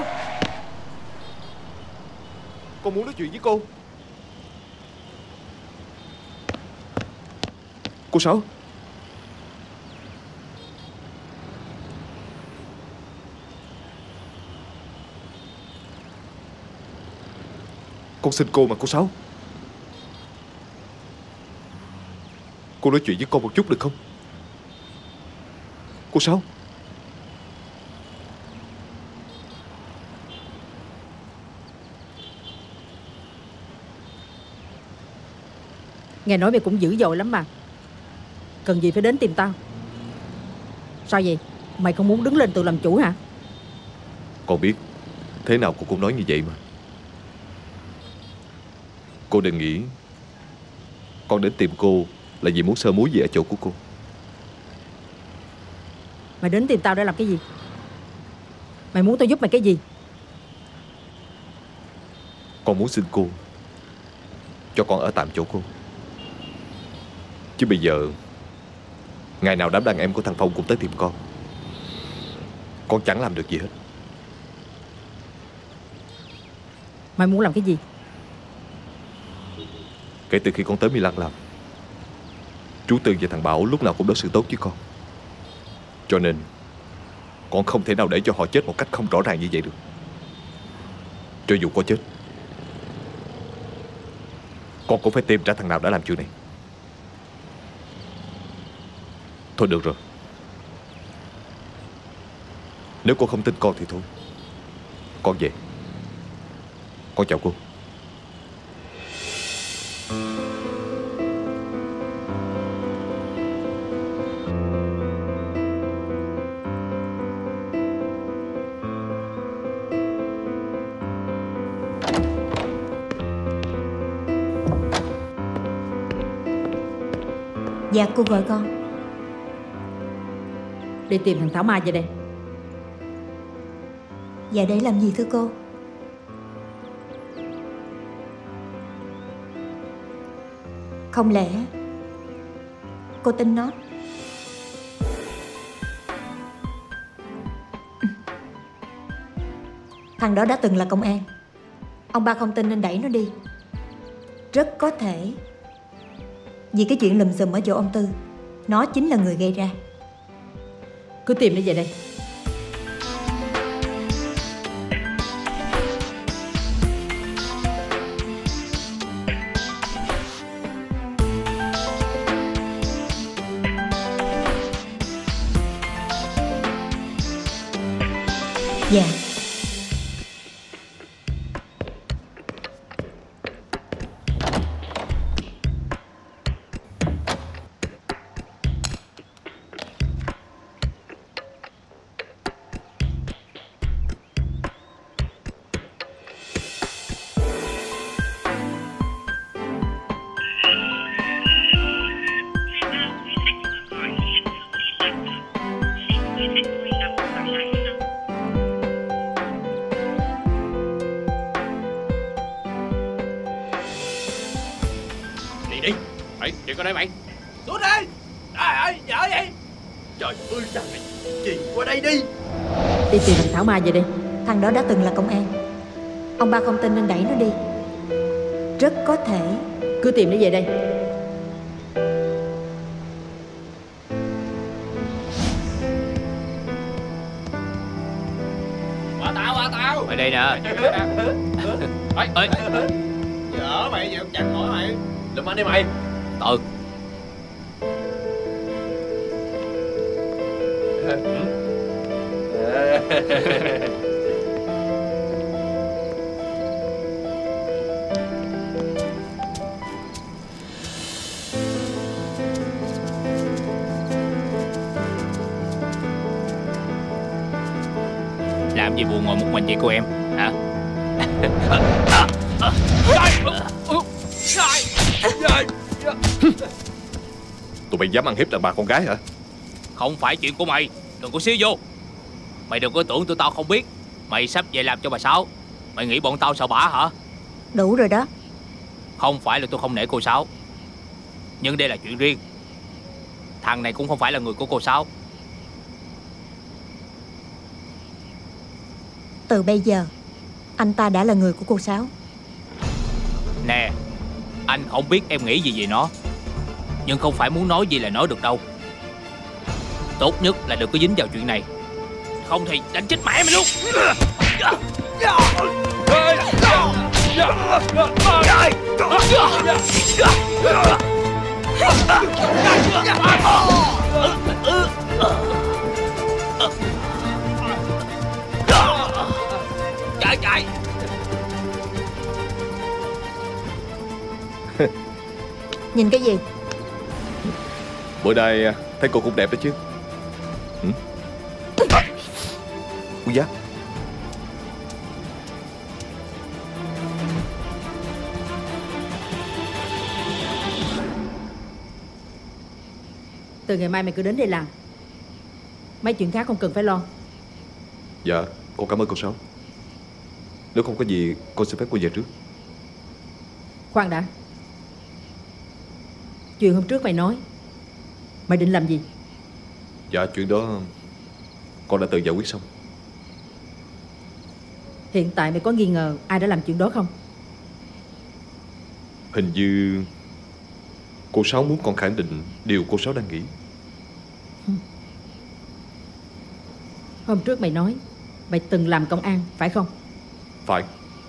con muốn nói chuyện với cô. Cô Sáu, Con xin cô mà cô Sáu. Cô nói chuyện với con một chút được không? Cô Sáu. Nghe nói mày cũng dữ dội lắm mà. Cần gì phải đến tìm tao? Sao vậy? Mày không muốn đứng lên tự làm chủ hả? Con biết. Thế nào cô cũng nói như vậy mà. Cô đừng nghĩ con đến tìm cô là vì muốn sơ muối gì ở chỗ của cô. Mày đến tìm tao để làm cái gì? Mày muốn tao giúp mày cái gì? Con muốn xin cô cho con ở tạm chỗ cô. Chứ bây giờ ngày nào đám đàn em của thằng Phong cũng tới tìm con chẳng làm được gì hết. Mày muốn làm cái gì? Kể từ khi con tới Milan làm, chú Tư và thằng Bảo lúc nào cũng đối xử tốt với con. Cho nên con không thể nào để cho họ chết một cách không rõ ràng như vậy được. Cho dù có chết, con cũng phải tìm ra thằng nào đã làm chuyện này. Thôi được rồi. Nếu cô không tin con thì thôi. Con về. Con chào cô. Dạ cô gọi con. Đi tìm thằng Thảo Mai về đây. Dạ để làm gì thưa cô? Không lẽ cô tin nó? Thằng đó đã từng là công an. Ông ba không tin nên đẩy nó đi. Rất có thể vì cái chuyện lùm xùm ở chỗ ông Tư, nó chính là người gây ra. Cứ tìm nó về đây. Dạ. Chuyện con đây mày. Xuống đi. Trời ơi, vợ vậy. Trời ơi trời. Chị qua đây đi. Đi tìm thằng Thảo Mai về đây. Thằng đó đã từng là công an. Ông ba không tin nên đẩy nó đi. Rất có thể. Cứ tìm nó về đây. Qua tao. Ở đây nè. Ê. Vợ mày vậy chặt hỏi mày. Lụm anh đi mày. Từ. Làm gì buồn ngồi một mình vậy cô em hả? Tụi mày dám ăn hiếp đàn bà con gái hả? Không phải chuyện của mày. Đừng có xía vô. Mày đừng có tưởng tụi tao không biết. Mày sắp về làm cho bà Sáu. Mày nghĩ bọn tao sợ bả hả? Đủ rồi đó. Không phải là tôi không nể cô Sáu, nhưng đây là chuyện riêng. Thằng này cũng không phải là người của cô Sáu. Từ bây giờ anh ta đã là người của cô Sáu. Nè, anh không biết em nghĩ gì về nó, nhưng không phải muốn nói gì là nói được đâu. Tốt nhất là đừng có dính vào chuyện này, không thì đánh chết mẹ mày luôn. Chạy. Nhìn cái gì? Bữa nay thấy cô cũng đẹp đó chứ. Ui da. Từ ngày mai mày cứ đến đây làm. Mấy chuyện khác không cần phải lo. Dạ, con cảm ơn cô Sáu. Nếu không có gì, con xin phép cô về trước. Khoan đã. Chuyện hôm trước mày nói, mày định làm gì? Dạ, chuyện đó con đã tự giải quyết xong. Hiện tại mày có nghi ngờ ai đã làm chuyện đó không? Hình như cô Sáu muốn con khẳng định điều cô Sáu đang nghĩ. Hôm trước mày nói mày từng làm công an, phải không? Phải.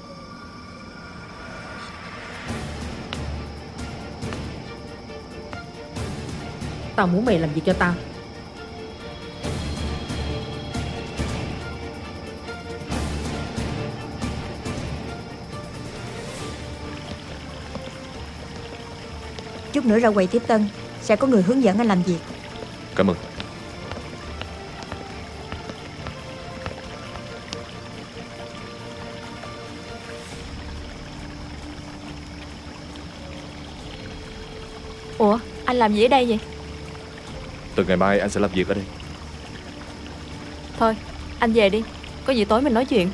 Tao muốn mày làm gì cho tao. Chút nữa ra quầy tiếp tân, sẽ có người hướng dẫn anh làm việc. Cảm ơn. Ủa, anh làm gì ở đây vậy? Từ ngày mai anh sẽ làm việc ở đây. Thôi, anh về đi. Có gì tối mình nói chuyện.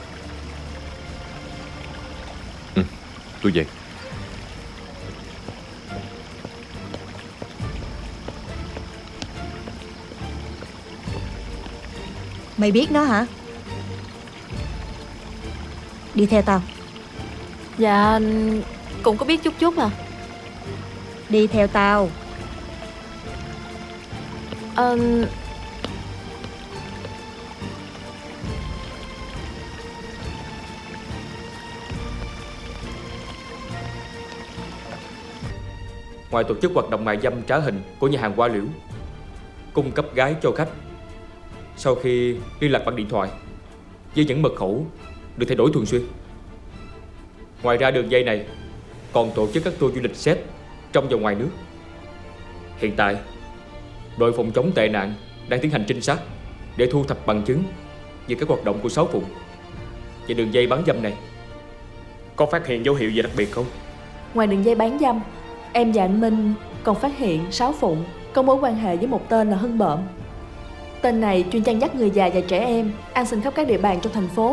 Tôi về. Mày biết nó hả? Đi theo tao. Dạ, cũng có biết chút chút à. Đi theo tao. Ngoài tổ chức hoạt động mại dâm trá hình của nhà hàng Hoa Liễu, cung cấp gái cho khách, sau khi liên lạc bằng điện thoại với những mật khẩu được thay đổi thường xuyên. Ngoài ra đường dây này còn tổ chức các tour du lịch set trong và ngoài nước. Hiện tại, đội phòng chống tệ nạn đang tiến hành trinh sát để thu thập bằng chứng về các hoạt động của Sáu Phụng và đường dây bán dâm này. Có phát hiện dấu hiệu gì đặc biệt không? Ngoài đường dây bán dâm, em và anh Minh còn phát hiện Sáu Phụng có mối quan hệ với một tên là Hưng Bợm. Tên này chuyên chăn dắt người già và trẻ em ăn xin khắp các địa bàn trong thành phố.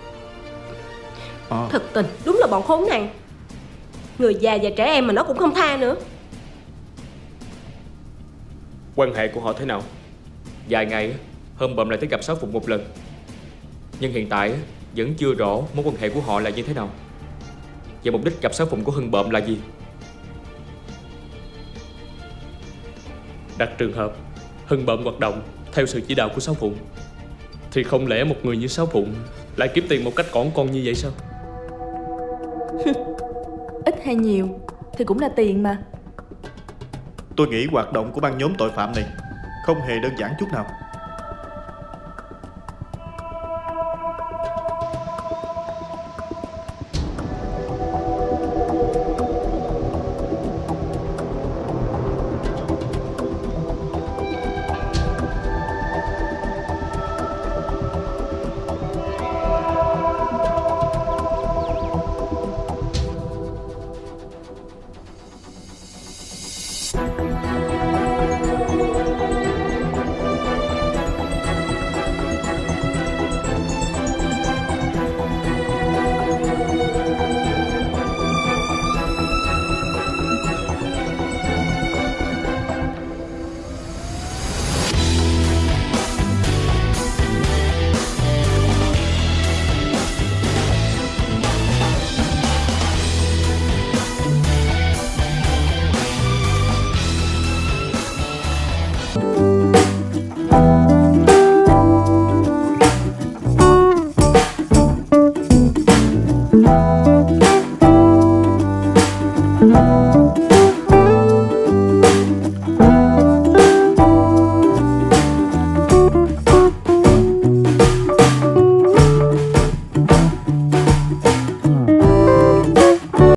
Thật tình, đúng là bọn khốn này. Người già và trẻ em mà nó cũng không tha nữa. Quan hệ của họ thế nào? Vài ngày Hưng Bợm lại tới gặp Sáu Phụng một lần, nhưng hiện tại vẫn chưa rõ mối quan hệ của họ là như thế nào và mục đích gặp Sáu Phụng của Hưng Bợm là gì. Đặt trường hợp Hưng Bợm hoạt động theo sự chỉ đạo của Sáu Phụng, thì không lẽ một người như Sáu Phụng lại kiếm tiền một cách cỏn con như vậy sao? Ít hay nhiều thì cũng là tiền mà. Tôi nghĩ hoạt động của băng nhóm tội phạm này không hề đơn giản chút nào.